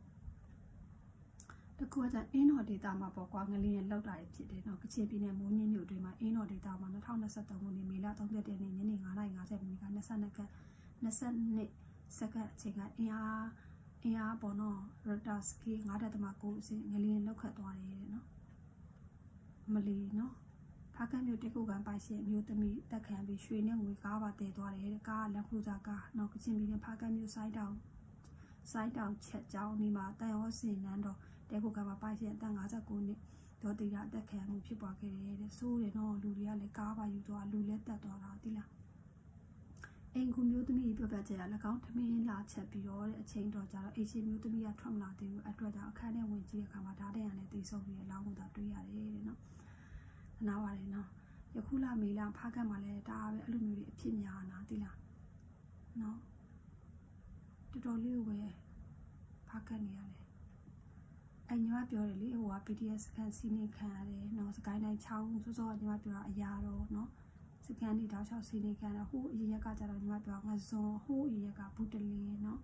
တကူကအင်းတော်ဒေတာမှာပေါ့ကွာငလင်းရလောက်တာဖြစ်တယ်နော်ကချင်ပြည်နယ်မိုးညင်းမြို့တွင်မှာအင်းတော်ဒေတာမှာ၂၀၂၃ခုနှစ်မေလ၃၁ရက်နေ့ညနေ၅နာရီ၅၀မိနစ်က၂၂ခန့်၂၂စက္ကန့်အချိန်ကအင်အားအင်အားပေါ်တော့ရတာစကီ၅ဒသမ၉အစင်ငလင်းလောက်ခတ်သွားတယ်တဲ့နော်မလီနော်ဖားကန့်မြို့တက်ကုကန်ပိုင်ရှင်မြို့သမီးတက်ခံပြီးရွှေနဲ့ငွေကားပါတည်သွားတယ်တဲ့ကားလက်ခုစားကားနောက်ကချင်ပြည်နယ်ဖားကန့်မြို့စိုင်းတောင်စိုင်းတောင်ချက်ကျောင်းဒီမှာတန်ရောစင်နန်းတော်တက်ကုကန်မှာပိုင်ရှင်အသက်၅၉နှစ်ဒေါ်တီရာတက်ခံမှုဖြစ်ပွားခဲ့တယ်တဲ့ဆိုးတယ်နော်လူတွေကလည်းကားပါယူသွားလူလည်းတက်သွားတာသိလားအိမ်ကူမျိုးသမီးပြောပြချက်ရ၎င်းထမင်းလာချက်ပြီးတော့တဲ့အချိန်တော့ကြတော့အိမ်ရှင်မျိုးသမီးကထွက်မလာသေးဘူးအတွက်ကြောင့်အခန်းထဲဝင်ကြည့်တဲ့အခါမှာဓာတ်တဲ့ရံနဲ့တိတ်ဆုံးပြီးလောင်းကိုသာတွေ့ရတယ်တဲ့နော်အနာပါတယ်နော်ယခုလာမေလာဖားကတ်မှာလည်းဒါပဲအဲ့လိုမျိုးတွေအဖြစ်များနာသိလားနော်တော်တော်လေးကိုပဲဖားကတ်နေရတယ်အဲ့ညီမပြောတယ်လေဟိုက P D S စကန်စီနေခံရတယ်နော်စကိုင်းတိုင်းချောင်းစောစောညီမပြောတာအရာတော့နော်စကန်ဒီတောက်လျှောက်စီနေခံရဟိုအရင်ရက်ကကြတော့ညီမပြောငါဇွန်ဟိုအရင်ရက်ကဘူးတလင်းနော်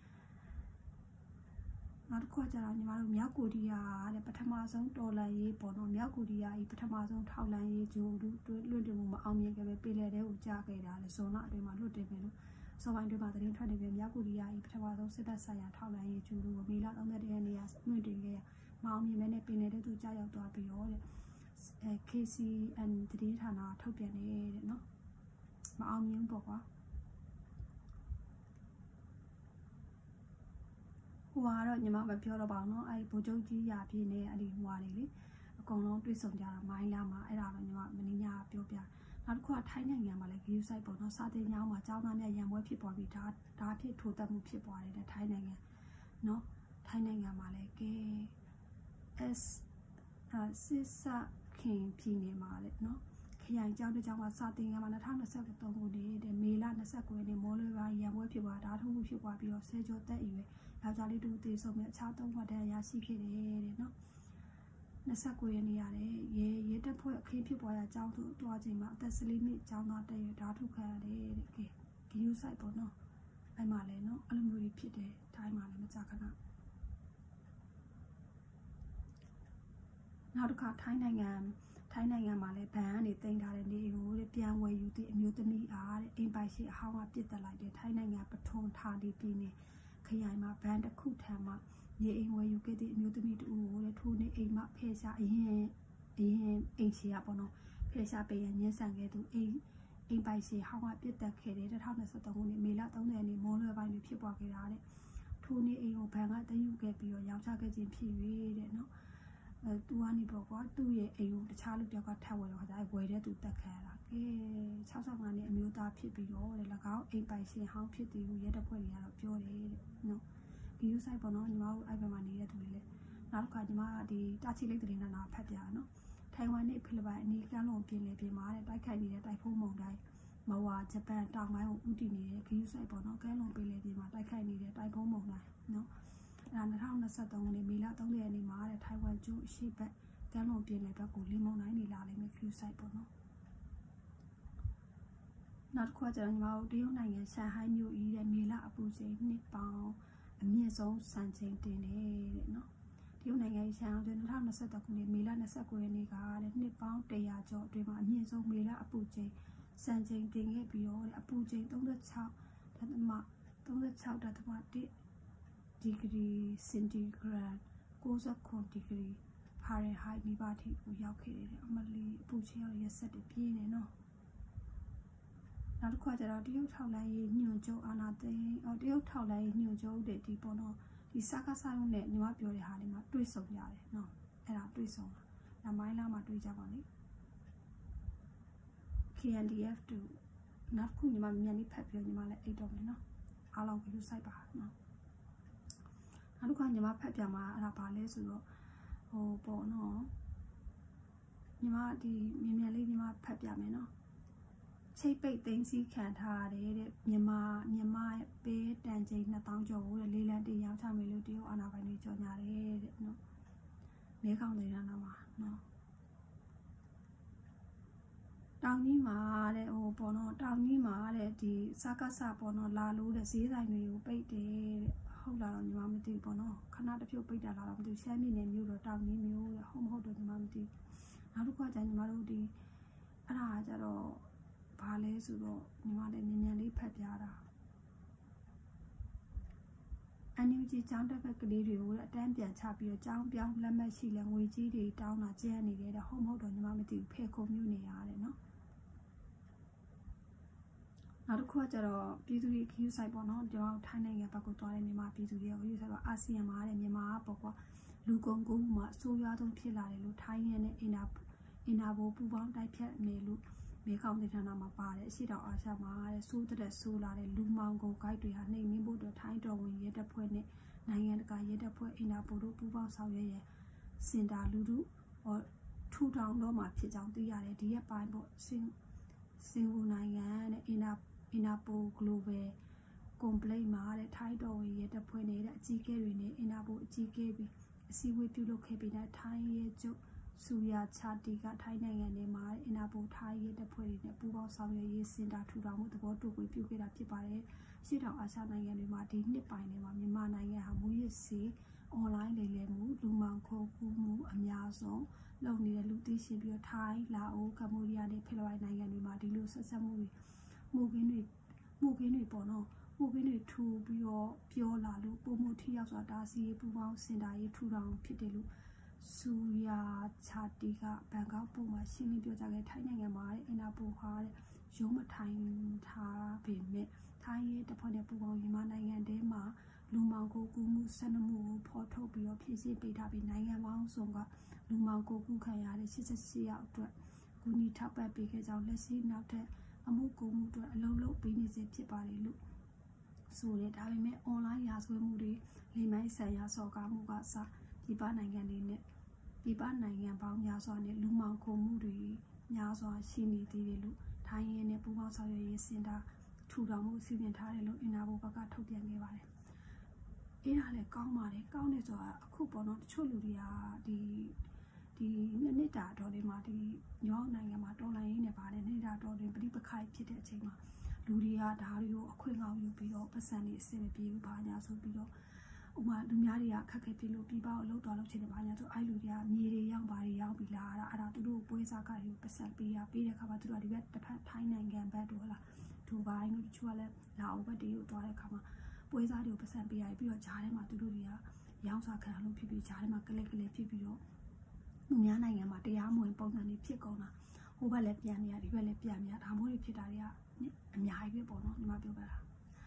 နောက်တစ်ခါကျတော့ညီမတို့မြောက်ကိုရီးယားတဲ့ပထမဆုံးတော်လန်ရေးပေါ့နော်မြောက်ကိုရီးယားကြီးပထမဆုံးထောက်လန်ရေးဂျိုးတို့လွတ်တင်မှုမအောင်မြင်ခဲ့ပဲပြည်လေတဲ့ကိုကြားခဲ့တာလေဇွန်လအတွင်းမှာလွတ်တင်ပြီလို့စောပိုင်းတွေမှာသတင်းထွက်နေပြီမြောက်ကိုရီးယားကြီးပထမဆုံးစစ်တပ်ဆိုင်ရာထောက်လန်ရေးဂျိုးတို့ကိုမေလ၃၁ရက်နေ့ကလွတ်တင်ခဲ့ရမအောင်မြင်မဲနဲ့ပြည်လေတဲ့သူကြားရောက်သွားပြီးတော့တဲ့အဲ K C N သတင်းဌာနထုတ်ပြန်နေတဲ့နော်မအောင်မြင်ပေါ့ကွာဟိုကတော့ညီမမပြောတော့ပါဘူးเนาะအဲ့ဒီဘိုးချုပ်ကြီးရာပြင်းနေအဲ့ဒီဟိုဟာတွေလေအကုန်လုံးတွေးဆုံကြတာမိုင်းလာမှာအဲ့ဒါတော့ညီမမင်းညာပြောပြနောက်တစ်ခုကထိုင်းနိုင်ငံမှာလည်း view site ပေါ့နော်စာတင်ကြောင်းမှာကျောင်းသားများရံပွဲဖြစ်ပေါ်ပြီးဒါဒါဖြစ်ထိုးတက်မှုဖြစ်ပေါ်တယ်ထိုင်းနိုင်ငံနော်ထိုင်းနိုင်ငံမှာလည်းကဲ S စစ်စခင်ပြည်နယ်မှာလည်းနော်ခရိုင်ကျောင်းတစ်ကျောင်းမှာစာတင်ရမှာ၂၀၂၃ခုနှစ်မေလ၂၉ရက်နေ့မော်လဝါရံပွဲဖြစ်ပေါ်ဒါထိုးမှုဖြစ်ပေါ်ပြီးတော့ဆယ်ကျော်သက်အရွယ်ယောက်ျားလေးတို့တည်ဆုံမဲ့အခြားသုံးခွက်တန်းရရှိဖြစ်တယ်တဲ့နော်၂၉ရက်နေ့ရတယ်ရဲရဲတပ်ဖွဲ့အခင်းဖြစ်ပေါ်ရာကျောင်းသူတွားချိန်မှာအသက်၁၄နှစ်ကျောင်းသားတရွယ်ဓာတ်ထုတ်ခံရတယ်တဲ့ကဲ view site ပေါ့နော်အဲ့မှာလည်းနော်အဲ့လိုမျိုးတွေဖြစ်တယ်တိုင်းမှာလည်းမကြခဏနောက်တစ်ခါထိုင်းနိုင်ငံထိုင်းနိုင်ငံမှာလည်းဗန်ကနေတင်ထားတဲ့နေအိမ်ကိုတဲ့ပြန်ဝယ်ယူသည့်အမျိုးသမီးအားတဲ့အိမ်ပိုင်ရှင်အဟောင်းကပြစ်တက်လိုက်တယ်ထိုင်းနိုင်ငံပထုံဌာနီပြည်နယ်ခရိုင်မှာဗန်တစ်ခုထံမှာနေအိမ်ဝယ်ယူခဲ့သည့်အမျိုးသမီးတူကိုတဲ့ထိုနေအိမ်မှာဖယ်ရှားအရင်အရင်အိမ်ရှိရပေါ့နော်ဖယ်ရှားပေးရညှဉ်းဆန်ခဲ့သူအိမ်အိမ်ပိုင်ရှင်ဟောင်းကပြစ်တက်ခဲ့တဲ့၂၀၂၃ခုနှစ်မေလ၃၀ရက်နေ့မော်လွယ်ပိုင်းတွင်ဖြစ်ပေါ်ခဲ့တာတဲ့ထိုနေအိမ်ကိုဗန်ကတည်ယူခဲ့ပြီးတော့ရောင်းချခဲ့ခြင်းဖြစ်၍တဲ့နော်အဲသူကနေပေါ့ကွာသူ့ရဲ့အိမ်ကိုတခြားလူတယောက်ကထပ်ဝယ်တော့ခါကျဝယ်တဲ့သူတက်ခံရတာကဲ၆၅နှစ်အမျိုးသားဖြစ်ပြီးတော့တဲ့၎င်းအိမ်ပိုင်ရှင်ဟောင်းဖြစ်သူကိုရဲတပ်ဖွဲ့တွေကတော့ပြောတယ်တဲ့နော်view site ပေါ့နော်ညီမတို့အဲ့ဘက်မှာနေတဲ့သူတွေလည်းနောက်တစ်ခါညီမဒီတာချီလိတ်သတင်းဌာနဖတ်ပြရနော်ထိုင်ဝမ်နဲ့ဖိလစ်ပိုင်အနီးကမ်းလွန်ပြင်လယ်ပြင်မှာတဲ့တိုက်ခိုက်နေတဲ့တိုက်ဖုန်းမုန်တိုင်းမဝါဂျပန်တောင်ပိုင်းကိုဦးတည်နေတဲ့ view site ပေါ့နော်ကမ်းလွန်ပြင်လယ်ပြင်မှာတိုက်ခိုက်နေတဲ့တိုက်ဖုန်းမုန်တိုင်းနော်အဲဒါ၂၀၂၃ခုနှစ်မေလ၃၀ရက်နေ့မှာတဲ့ထိုင်ဝမ်ကျွန်းအရှေ့ဘက်ကမ်းလွန်ပြင်လယ်ဘက်ကိုလေမုန်တိုင်းနေလာလိမ့်မယ် view site ပေါ့နော်နောက်တစ်ခုကကျတော့ညီမတို့တရုတ်နိုင်ငံရှန်ဟိုင်းမြို့ဤတဲ့မေလအပူချိန်နှစ်ပေါင်းအမြင့်ဆုံးစံချိန်တင်တယ်တဲ့နော်တရုတ်နိုင်ငံရှန်ဟိုင်းတွင်၂၀၂၃ခုနှစ်မေလ၂၉ရက်နေ့ကတဲ့နှစ်ပေါင်း၁၀၀ကျော်အတွင်းမှာအမြင့်ဆုံးမေလအပူချိန်စံချိန်တင်ခဲ့ပြီးတော့တဲ့အပူချိန်၃၆ဒသမ၃၆ဒသမ၁ဒီဂရီစင်တီဂရတ်၉၉ဒီဂရီဖာရင်ဟိုက်နီးပါးထိကိုရောက်ခဲ့တယ်တဲ့အမလီအပူချိန်ရရက်ဆက်တပြင်းနေနော်နောက်တစ်ခါကျတော့တရုတ်ထောက်လိုင်းရေးညွန့်ကျုံအာနာသိန်းအော်တရုတ်ထောက်လိုင်းရေးညွန့်ကျုံတဲ့ဒီပေါ့နော်ဒီစကားဆိုင်ုံနဲ့ညီမပြောတဲ့ဟာလေးမှာတွေ့ဆုံရတယ်နော်အဲ့ဒါတွေ့ဆုံတာမိုင်းလာမှာတွေ့ကြပါလိမ့် K N D F တို့နောက်ခုညီမမြန်လေးဖတ်ပြီးညီမလည်းအိတ်တော့မယ်နော်အားလုံး view site ပါနော်နောက်တစ်ခါညီမဖတ်ပြမှာအဲ့ဒါဘာလဲဆိုတော့ဟိုပေါ့နော်ညီမဒီမြန်မြန်လေးညီမဖတ်ပြမယ်နော်ချိတ်ပိတ်သိမ်းစီးခံထားရတဲ့မြန်မာမြန်မာပေးတန်ချိန်နှစ်သောင်းကျော်ကိုလေးလံတင်ရောက်ချမယ်လို့တရုတ်အာဏာပိုင်တွေကြော်ညာတယ်တဲ့နော်မဲခေါင်ဒေသနာမှာနော်တောင်ကြီးမှာတဲ့ဟိုပေါ့နော်တောင်ကြီးမှာတဲ့ဒီစကားစပေါ့နော်လာလို့တဲ့ဈေးဆိုင်တွေကိုပိတ်တယ်တဲ့ဟုတ်လားတော့ညီမမသိဘူးပေါ့နော်ခဏတစ်ဖြုတ်ပိတ်တာလားတော့မသိဘူးရှမ်းပြည်နယ်မြို့တော့တောင်ကြီးမြို့တဲ့ဟုတ်မဟုတ်တော့ညီမမသိဘူးနောက်တစ်ခါကျညီမတို့ဒီအဲ့ဒါကြတော့ဘာလဲဆိုတော့ညီမလည်းမြန်မြန်လေးဖတ်ပြတာအန်ယူဂျီကျောင်းတက်ဘက်ကလေးတွေကိုအတန်းပြန်ချပြီးတော့ကျောင်းပြောင်းလက်မှတ်ရှိလဲငွေကြီးတွေတောင်းတာကျန်းနေတယ်တဲ့ဟုတ်မဟုတ်တော့ညီမမသိဘူးဖဲခုံမျိုးနေရတယ်နော်နောက်တစ်ခုကကျတော့ပြည်သူတွေ view site ပေါ့နော်ကျွန်တော်ထိုင်းနိုင်ငံဘက်ကိုသွားတဲ့မြန်မာပြည်သူတွေရဲ့ view site ကအာဆီယံမှာတဲ့မြန်မာကပေါ့ကွာလူကုန်ကူးမှုမှာအဆိုးရွားဆုံးဖြစ်လာတယ်လို့ထိုင်းရနဲ့အင်နာအင်နာဘိုပူပေါင်းတိုက်ဖြတ်နေလို့မဲခေါင်ဒေသနာမှာပါတယ်အရှိတောင်အာရှမှာတဲ့စိုးတဲ့ဆိုးလာတဲ့လူမောင်ကုန်ဂိုက်တွေဟာနှိမ်နင်းဖို့အတွက်ထိုင်းတော်ဝင်ရဲတပ်ဖွဲ့နဲ့နိုင်ငံတကာရဲတပ်ဖွဲ့အင်နာဘိုတို့ပူးပေါင်းဆောင်ရွက်ရန်စင်တာလူထုဟောထူထောင်တော့မှာဖြစ်ကြောင်းသိရတယ်ဒီရက်ပိုင်းပေါ့စင်စင်ဘူနိုင်ငံတဲ့အင်နာအင်နာဘို global complaint မှာတဲ့ထိုင်းတော်ဝင်ရဲတပ်ဖွဲ့နဲ့တဲ့အကြီးအကဲတွေနဲ့အင်နာဘိုအကြီးအကဲပြီးအစည်းအဝေးပြုလုပ်ခဲ့ပြီးတဲ့ထိုင်းရဲချုပ်ဆူယာချာတီကထိုင်းနိုင်ငံထဲမှာအင်နာဘိုထိုင်းရဲတပ်ဖွဲ့တွေနဲ့ပူးပေါင်းဆောင်ရွက်ရေးစင်တာထူထောင်မှုသဘောတူပြီးပြုခဲ့တာဖြစ်ပါတယ်။ရှေ့တောင်အာရှနိုင်ငံတွေမှာဒီနှစ်ပိုင်းတွေမှာမြန်မာနိုင်ငံဟာမူရစ်စေးအွန်လိုင်းလိမ်လည်မှုလူမှောင်ခိုကူးမှုအများဆုံးလုပ်နေတဲ့လူသိရှင်ပြီးထိုင်းလာအိုကမ္ဘောဒီးယားနဲ့ဖိလစ်ပိုင်နိုင်ငံတွေမှာဒီလိုဆက်ဆက်မှုတွေမှုခင်းတွေမှုခင်းတွေပေါ့နော်မှုခင်းတွေထူပြီးတော့ပြောလာလို့ပုံမှုထိရောက်စွာတားဆီးရေးပူးပေါင်းစင်တာရေးထူထောင်ဖြစ်တယ်လို့ဆူယာချာတီကဘန်ကောက်ပို့မှာရှင်းလင်းပြောကြားခဲ့ထိုင်းနိုင်ငံမှာတဲ့အင်နာဘိုဟာတဲ့ရုံးမထိုင်ထားပေမဲ့ထိုင်းရဲတပ်ဖွဲ့နဲ့ပူးပေါင်းမြန်မာနိုင်ငံထဲမှာလူမောင်ကိုကူးမှုဆက်နမှုကိုဖော်ထုတ်ပြီးတော့ဖြည့်ဆည်းပေးထားပြီးနိုင်ငံပေါင်းစုံကလူမောင်ကိုကူးခံရတဲ့၈၈ယောက်အတွက်ကူညီထောက်ပံ့ပေးခဲ့ကြောင်းလက်ရှိနောက်ထပ်အမှုကိုမှုတွေအလုံးလုံးပေးနေစေဖြစ်ပါတယ်လို့ဆိုတယ်ဒါပေမဲ့ online ရာဇဝတ်မှုတွေလိမ်မိုင်းဆိုင်ရာစော်ကားမှုကစပြည်ပနိုင်ငံတွေနဲ့ပြည်ပနိုင်ငံပေါင်းများစွာနဲ့လူမှောင်ခိုမှုတွေများစွာရှိနေသေးတယ်လို့ထိုင်းရဲနဲ့ပူးပေါင်းဆောင်ရွက်ရေးစင်တာထူထောင်မှုစီစဉ်ထားတယ်လို့အင်နာဘိုဘက်ကထုတ်ပြန်ခဲ့ပါတယ်။အဲ့ဒါလည်းကောင်းပါတယ်ကောင်းတယ်ဆိုတာအခုပေါ့နော်တချို့လူတွေကဒီဒီနှစ်နှစ်တာတော်တွေမှာဒီညောင်းနိုင်ငံမှာတော်လိုင်းရင်းနဲ့ပါတယ်နှစ်တာတော်တွေပြိပခိုက်ဖြစ်တဲ့အချိန်မှာလူတွေကဒါတွေကိုအခွင့်ကောင်းယူပြီးတော့ပတ်စံတွေအစင်မပြေဘူးဘာညာဆိုပြီးတော့ဥမာလူများတွေကခက်ခဲဖြစ်လို့ပြပအလုပ်တော်လုပ်ချင်တယ်ဘာညာဆိုအဲ့လူတွေကမြေတွေရောက်ပါတွေရောက်ပြီးလာတာအဲ့ဒါသူတို့ပွဲစားကတွေကိုပတ်စံပေးရပေးတဲ့ခါမှာသူတို့ကဒီဘက်တစ်ဖက်ထိုင်းနိုင်ငံဘက်တို့ဟလားဒူဘိုင်းတို့တချို့ကလည်းလာအိုဘက်တွေကိုတွားတဲ့ခါမှာပွဲစားတွေကိုပတ်စံပေးရပြီးတော့ဂျားထဲမှာသူတို့တွေကရောင်းစားခံလို့ဖြစ်ပြီးဂျားထဲမှာကလစ်ကလေးဖြစ်ပြီးတော့လူများနိုင်ငံမှာတရားမဝင်ပုံစံတွေဖြစ်ကုန်တာဟိုဘက်လည်းပြန်နေရဒီဘက်လည်းပြန်နေရဒါမျိုးတွေဖြစ်တာတွေကအများကြီးပဲပေါ့နော်ညီမပြောပြတာ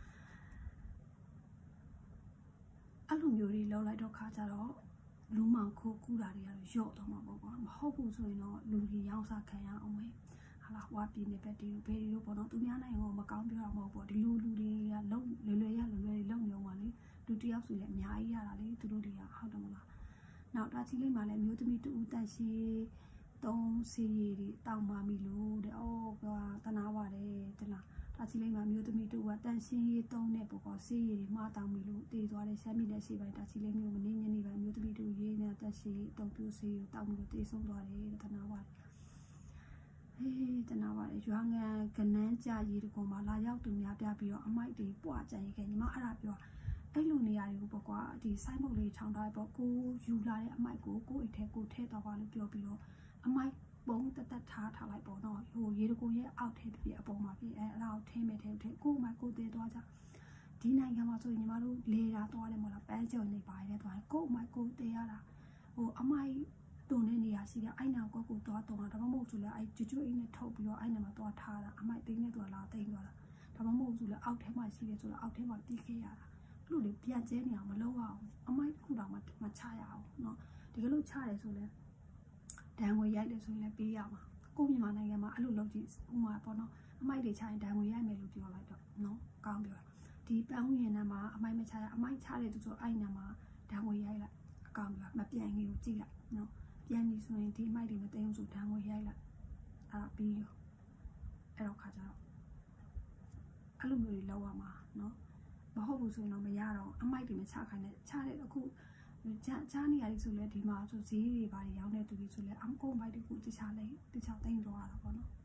အဲ့လိုမျိုးတွေလောက်လိုက်တော့ခါကြတော့လူမောင်ခိုးကူးတာတွေကတော့ယော့တော့မှာပေါ့ကွာမဟုတ်ဘူးဆိုရင်တော့လူကြီးရောင်းစားခံရအောင်ပဲဟာလာဟွာပြည်နေပဲတီတို့ဘယ်လိုပေါ့နော်သူများနိုင်ငံကိုမကောင်းပြောတာမဟုတ်ပေါ့ဒီလူလူတွေကလုံလွယ်လွယ်ရလွယ်လွယ်လုံနေအောင်ပါလေလူတယောက်ဆိုလည်းအများကြီးရတာလေသူတို့တွေကဟုတ်တယ်မလားနောက်တာချီလေးမှာလည်းမျိုးသမီးတူတန့်ရှိသုံးစီရည်တွေတောင်းပါမိလို့တဲ့အော်ကွာတနာပါတယ်တလားတာချီလေးမှာမျိုးသမီးတူကတန့်ရှင်းရေးသုံးတဲ့ပေါ့ကွာစီရည်တွေမှားတောင်းမိလို့တည်သွားတဲ့ရှမ်းပြည်နယ်ရှိပိုင်းတာချီလေးမျိုးမင်းညနေပိုင်းမျိုးသမီးတူရေးနဲ့တန့်ရှင်းရေးတုံပြူစီကိုတောင်းပြီးတော့တည်ဆုံးသွားတယ်တနာပါတယ်ဟေးတနာပါတယ်ရွာငံကနန်းကြရေးတကုံမှာလာရောက်သူများပြပြီးတော့အမိုက်တွေပွားကြရင်ခဲ့ညီမအဲ့ဒါပြောအဲ့လိုနေရာတွေကိုပေါ့ကွာဒီဆိုင်းဘုတ်လေးထောင်ထားပေါ့ကိုယူလာတဲ့အမိုက်ကိုကိုအိတ်ထဲကိုထည့်တော့ပါလို့ပြောပြီးတော့အမိုက်ပုံတတ်တတ်ထားထားလိုက်ပေါ့နော်ဟိုရေတကုံရဲ့အောက်ထဲပြအပေါ်မှာပြအဲ့အဲ့ဒါကိုထင်းမဲ့ထဲထဲကိုမိုက်ကိုတည်သွားကြဒီနိုင်ငံမှာဆိုရင်ညီမတို့လေတာသွားတယ်မဟုတ်လားပန်းကြုံနေပါတယ်သွားကိုမိုက်ကိုတည်ရတာဟိုအမိုက်တုံတဲ့နေရာရှိတယ်အဲ့နာကိုကိုသွားတုံတာဒါမှမဟုတ်ဆိုလဲအဲ့ကျွတ်ကျွတ်အိမ်နဲ့ထုတ်ပြီးတော့အဲ့နာမှာသွားထားတာအမိုက်သိမ်းနေသွားလားသိမ်းသွားတာဒါမှမဟုတ်ဆိုလဲအောက်ထဲမှာရှိတယ်ဆိုတော့အောက်ထဲမှာတီးခဲ့ရတာလူတွေပြန်ကျဲနေအောင်မလုပ်အောင်အမိုက်ခုတောင်မှမချရအောင်เนาะဒီကလို့ချတယ်ဆိုလဲဒဏ်ငွေရိုက်တယ်ဆိုရင်လည်းပေးရမှာကိုမြန်မာနိုင်ငံမှာအဲ့လိုလုပ်ကြည့်ဥမာပေါ့နော်အမိုက်တွေချရင်ဒဏ်ငွေရိုက်မယ်လို့ပြောလိုက်တော့เนาะကောင်းပြောဒီပန်းဝင်နံမှာအမိုက်မချရအမိုက်ချတယ်သူဆိုအဲ့နံမှာဒဏ်ငွေရိုက်လိုက်အကောင်းပြောမပြန်ငေကိုကြည့်လိုက်เนาะပြန်ပြီဆိုရင်ဒီအမိုက်တွေမသိဘူးဆိုဒဏ်ငွေရိုက်လိုက်အဲ့ဒါပြီးရောအဲ့တော့ခါကြတော့အဲ့လိုမျိုးတွေလောက်ရမှာเนาะမဟုတ်ဘူးဆိုရင်တော့မရတော့အမိုက်တွေမချခိုင်းနဲ့ချတဲ့အခုချချနေရတယ်ဆိုလဲဒီမှာဆိုဈေးတွေပါရောင်းတဲ့သူတွေဆိုလဲအမကုန်မိုက်တွေကိုတခြားလိုက်တခြားသိမ်းတော့ရတာပေါ့နော်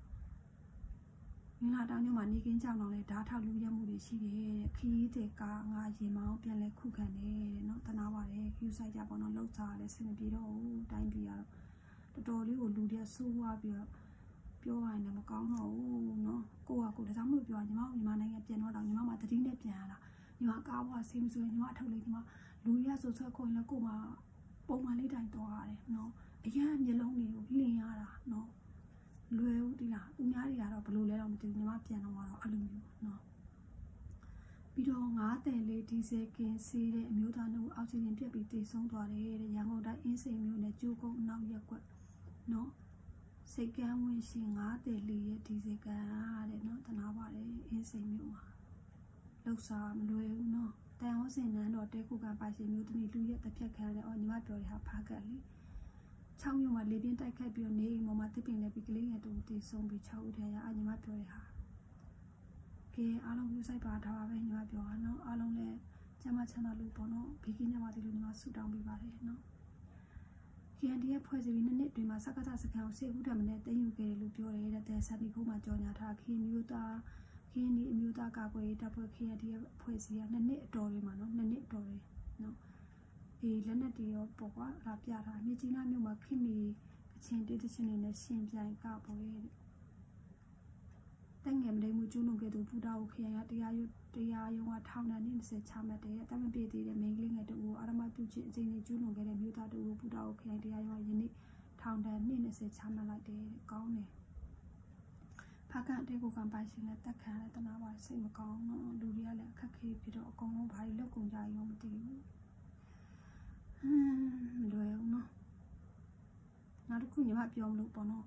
မင်းလာတောင်းညမှာနေကင်းကြောင်တော့လဲဓာတ်ထောက်လူရမှုတွေရှိတယ်တဲ့ခီးတဲ့ကားငါရင်မောင်းပြန်လဲခုခံတယ်တဲ့နော်တနာပါတယ်ခူးဆိုင်ကြပေါ့နော်လောက်စားလဲစင်မပြေတော့ဘူးတိုင်းပြည်ကတော့တော်တော်လေးကိုလူတွေဆိုးွားပြီးတော့ပြောရရင်လည်းမကောင်းတော့ဘူးเนาะကိုကကိုဒါကြောင့်မလို့ပြောညီမညီမနိုင်ငံပြန်တော့တော့ညီမမှာတတိနဲ့ပြန်ရတာညီမကားဘွားဆေးမဆိုရင်ညီမအထုတ်လိုက်ညီမလူရဆိုဆွဲခွင်လည်းကိုမှပုံမှန်လေးတိုင်းတော့ရတယ်เนาะအရန်မျက်လုံးတွေကိုလင်းရတာเนาะလွယ်ဦးဒီလားသူများတွေကတော့ဘလို့လဲတော့မသိဘူးညီမပြန်တော့တော့အဲ့လိုမျိုးเนาะပြီးတော့ငါးတန်လေးဒီဇယ်ကင်စီးတဲ့အမျိုးသားတို့အောက်ဆီဂျင်ပြတ်ပြီးတည်ဆုံးသွားတယ်တဲ့ရန်ကုန်တိုင်းအင်းစိန်မြို့နယ်ကျိုးကုန်းအနောက်ရက်ကွက်เนาะစိတ်ကန်းဝင်ရှင်ငါးတယ်လေးရဲ့ဒီဇယ်ကန်တဲ့နော်တနာပါတယ်အင်းစိန်မြို့မှာလောက်စားမလွယ်ဘူးနော်တန်ဟောစင်နန်းတော်တဲခုကပိုင်ရှင်မျိုးသမီးလူရဲ့တစ်ဖြတ်ခံရတယ်အော်ညီမပြောတယ်ဟာဖားကတ်လေချောင်းမြို့မှာလေပြင်းတိုက်ခတ်ပြီးတော့နေအိမ်ပေါ်မှာတစ်ပင်လည်းပြီးကလေးငယ်တူတည်ဆုံးပြီး၆ဦးထဲရအညီမပြောတယ်ဟာကဲအားလုံးယူဆိုင်ပါထားပါပဲညီမပြောတာနော်အားလုံးလည်းကျမချမ်းသာလို့ပေါ့နော်ဘီကင်းညမှာဒီလိုညီမဆူတောင်းပေးပါတယ်နော် K N D F ဖွဲ့စည်းပြီးနှစ်နှစ်တွင်မှာစက္ကသစခန်းကိုစေဟုထမနဲ့တင်ယူခဲ့တယ်လို့ပြောတယ်တဲ့ဆန်ဒီဖုန်းမှာကြော်ညာထားခင်းမျိုးသားခင်းဒီအမျိုးသားကာကွယ်ရေးတပ်ဖွဲ့ K N D F ဖွဲ့စည်းရနှစ်နှစ်အတော်တွေမှာနော်နှစ်နှစ်အတော်တွေနော်ဒီလက်နက်တွေရောပေါ့ကွာဒါပြတာမြေကြီးနားမြို့မှာခင်းမီအချင်းတေးသချင်းတွေနဲ့ရှင်ပြိုင်ကပွဲတဲ့တိုင်ငယ်မလေးမှုကျူးလွန်ခဲ့သူပူတာကိုခရိုင်ရတရားရုံးတရားရုံးကထောင်ဒဏ်နဲ့၂၀ချမှတ်တယ်။တမန်ပြေသေးတဲ့မိန်းကလေးငယ်တူကိုအာရမပြုချင်းအချိန်ကြီးကျူးလွန်ခဲ့တဲ့မြို့သားတူကိုပူတာကိုခရိုင်တရားရုံးကယနေ့ထောင်ဒဏ်၂၀ချမှတ်လိုက်တယ်။ကောင်းတယ်။ဖာကန်တဲကိုကပိုင်ရှင်နဲ့တက်ခံတဲ့တနာပါစိတ်မကောင်းတော့လူတွေကလည်းအခက်ခဲပြီးတော့အကုန်လုံးဘာတွေလောက်ကုန်ကြရောမသိဘူး။ဟမ်မလွယ်ဘူးနော်။နောက်တစ်ခုညီမပြောမလို့ပေါ့နော်။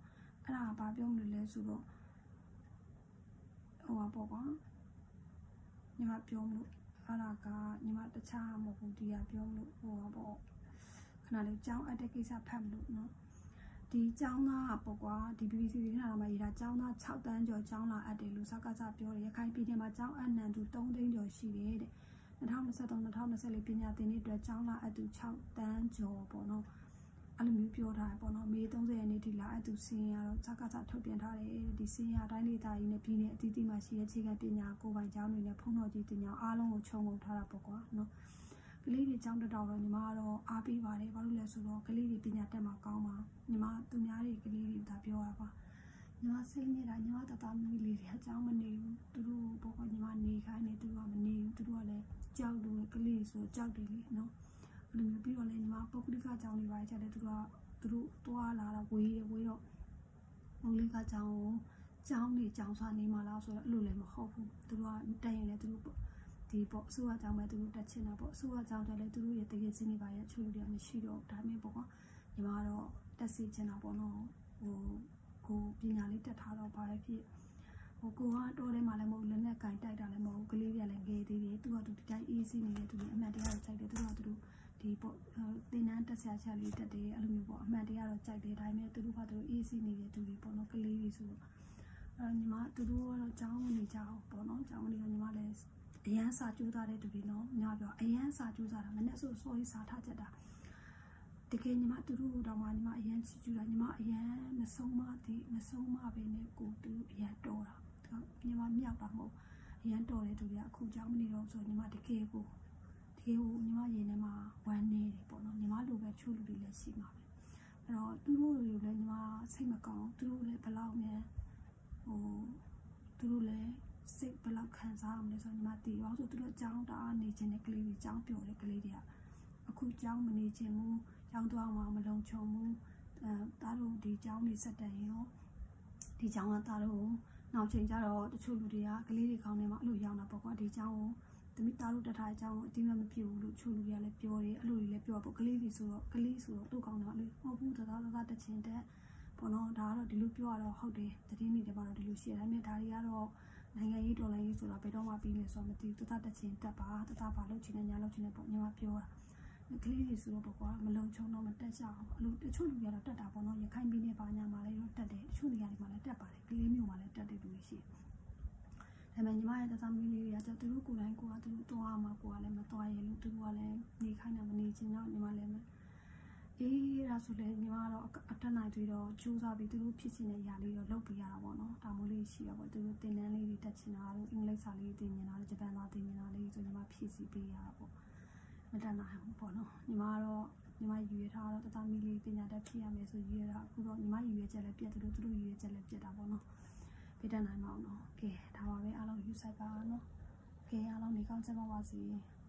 အဲ့ဒါဘာပြောမလို့လဲဆိုတော့ဟိုပါပေါ့ကွာညီမပြောမလို့အဲ့ဒါကညီမတခြားမဟုတ်ဘူးဒီကပြောမလို့ဟိုပါပေါ့ခဏလေးကြောင်းအပ်တဲ့ကိစ္စဖတ်မလို့နော်ဒီကျောင်းသားပေါ့ကွာဒီ B B C တွေထားတာမှရေးတာကျောင်းသား၆တန်းကျော်ကျောင်းလာအပ်တယ်လို့စကားစပြောတယ်ရခိုင်ပြည်နယ်မှာကျောင်းအပ်နှံသူ၃သိန်းကျော်ရှိတယ်တဲ့၂၀၂၃ ၂၀၂၄ပညာသင်နှစ်အတွက်ကျောင်းလာအပ်သူ၆တန်းကျော်ပေါ့နော်အဲ့လိုမျိုးပြောထားတယ်ပေါ့နော်မေ၃၀ရက်နေ့ထိလာအပ်သူစီးရင်ကတော့စကားစထုတ်ပြန်ထားတယ်ဒီစီးရင်အတိုင်းဒေသကြီးနဲ့ပြည်နယ်အသီးသီးမှာရှိတဲ့ခြေခံပညာကိုယ်ပိုင်ကျောင်းတွေနဲ့ဖုန်းတော်ကြီးတင်ညာအားလုံးကိုခြုံငုံထားတာပေါ့ကွာနော်ကလေးတွေကျောင်းတက်တော့ညီမကတော့အားပေးပါတယ်ဘာလို့လဲဆိုတော့ကလေးတွေပညာတက်မှာကောင်းပါညီမသူများတွေကလေးတွေဒါပြောတာပါညီမစိတ်နေတာညီမတသားမီးလေးတွေအကြောင်းမနေဘူးသူတို့ဘောကညီမနေခိုင်းနေသူတို့ကမနေဘူးသူတို့ကလည်းကြောက်လို့ကလေးဆိုကြောက်တယ်လေနော်အဲ့လိုမျိုးပြီးတော့လည်းညီမပုဂ္ဂလိကကျောင်းတွေပါချက်တယ်သူတို့ကသူတို့တွားလာတာဝေးဝေးတော့ပုဂ္ဂလိကကျောင်းကိုကျောင်းတွေကျောင်းစားနေမှလားဆိုတော့အဲ့လိုလည်းမဟုတ်ဘူးသူတို့ကတက်ရင်လည်းသူတို့ဒီပေါ့အစိုးရကျောင်းပဲသူတို့တက်ချင်တာပေါ့အစိုးရကျောင်းတက်လည်းသူတို့ရဲ့တကယ်စင်းနေပါရဲ့ချို့လူတွေမရှိတော့ဒါမျိုးပေါ့ကွာညီမကတော့တက်စီချင်တာပေါ့နော်ဟိုကိုပညာလေးတက်ထားတော့ပါပဲဖြစ်ဟိုကိုကတော့လည်းမလည်းမဟုတ်လက်နဲ့ကင်တိုက်တာလည်းမဟုတ်ကလေးတွေကလည်းငယ်သေးတယ်သူကသူဒီတိုင်းအေးစီးနေတဲ့သူတွေအမှန်တရားကိုစိုက်တယ်သူကသူတို့ဒီပေါ့သင်တန်းတက်ဆရာချက်လေးတက်တယ်အဲ့လိုမျိုးပေါ့အမှန်တရားတော့စိုက်တယ်ဒါပေမဲ့သူတို့ကသူတို့အေးစီးနေတဲ့သူတွေပေါ့နော်ကလေးတွေဆိုတော့အဲညီမသူတို့ကတော့ကျောင်းဝင်နေကြအောင်ပေါ့နော်ကျောင်းဝင်နေတော့ညီမလည်းအရန်စာကြိုးစားတဲ့သူတွေနော်ညီမပြောအရန်စာကြိုးစားတာမနဲ့ဆိုစောကြီးစာထားချက်တာတကယ်ညီမသူတို့တော့မှညီမအရန်ချီကျူတာညီမအရန်မဆုံးမသည်မဆုံးမပဲနဲ့ကိုသူအရန်တော်တာညီမမြောက်တာမဟုတ်အရန်တော်တဲ့သူတွေကအခုကြောင်းမနေတော့ဆိုညီမတကယ်ကိုတကယ်ကိုညီမရင်ထဲမှာဝမ်းနေတယ်ပေါ့နော်ညီမလိုပဲချို့လူတွေလည်းရှိမှာပဲအဲ့တော့သူတို့တွေလည်းညီမစိတ်မကောင်းသူတို့လည်းဘလောက်မြန်ဟိုသူတို့လည်းစိတ်ဘလောက်ခံစားအောင်လဲဆိုညီမတည်ရောဆိုသူတို့ကြောင်းတအားနေခြင်းတဲ့ကလေးတွေကြောင်းပျော်တဲ့ကလေးတွေကအခုကြောင်းမနေခြင်းဘူးကြောင်းသွားမှမလုံခြုံဘူးအဲသားတို့ဒီကြောင်းနေစက်တန်ရောဒီကြောင်းကသားတို့နောက်ချိန်ကျတော့တချို့လူတွေကကလေးတွေကောင်းနေမှအဲ့လိုရောက်တာပေါ့ကွာဒီကြောင်းကိုတမိသားတို့တထားအကြောင်းကိုအတိမမပြဘူးလို့ချို့လူတွေကလည်းပြောတယ်အဲ့လိုတွေလည်းပြောပေါ့ကလေးတွေဆိုတော့ကလေးဆိုတော့တို့ကောင်းတယ်အဲ့လိုမဟုတ်ဘူးတသားတသားတချင်တဲ့ပေါ့နော်ဒါကတော့ဒီလိုပြောရတော့ဟုတ်တယ်တတိနေတယ်ပါတော့ဒီလိုရှိတယ်ဒါပေမဲ့ဒါတွေကတော့နိုင်ငံရေးတော်လှန်ရေးဆိုတာဘယ်တော့မှပြီးမယ်ဆိုတော့မသိဘူးတသားတချင်တက်ပါတသားပါလို့ချင်နေညာလို့ချင်နေပေါ့ညီမပြောတာကလေးတွေဆိုတော့ပေါ့ကွာမလုံချုံတော့မတက်ကြအောင်အဲ့လိုတချို့လူတွေကတော့တက်တာပေါ့နော်ရခိုင်ပြည်နယ်ပါညာမှာလည်းတော့တက်တယ်တချို့နေရာတွေမှာလည်းတက်ပါတယ်ကလေးမျိုးမှာလည်းတက်တယ်လူတွေရှိတယ်ဒါပေမဲ့ညီမရဲ့တသားမီးလေးတွေကကျသူတို့ကိုယ်တိုင်ကိုကသူတို့တွားမှာကိုကလည်းမတွားရလို့သူတို့ကလည်းနေခိုင်းတာမနေချင်တော့ညီမလည်းအေးဒါဆိုလည်းညီမကတော့အတက်နိုင်ပြီးတော့ကြိုးစားပြီးသူတို့ဖြစ်ချင်တဲ့အရာလေးတော့လုပ်ပေးရတာပေါ့နော်ဒါမျိုးလေးရှိရပေါ့သူတို့သင်တန်းလေးတွေတက်ချင်တာလို့အင်္ဂလိပ်စာလေးသင်နေတာဂျပန်စာသင်နေတာလေးဆိုညီမဖြည့်ဆည်းပေးရတာပေါ့မတတ်နိုင်ဘူးပေါ့နော်ညီမကတော့ညီမယူရထားတော့တသားမီလေးပညာတတ်ဖြစ်ရမယ်ဆိုယူရတာအခုတော့ညီမယူရချက်လည်းပြတ်တယ်လို့သူတို့ယူရချက်လည်းပြတ်တာပေါ့နော်ပြတတ်နိုင်မအောင်နော်ကဲဒါပါပဲအားလုံးယူဆိုင်ပါနော်ကဲအားလုံးနေကောင်းကြပါပါစေ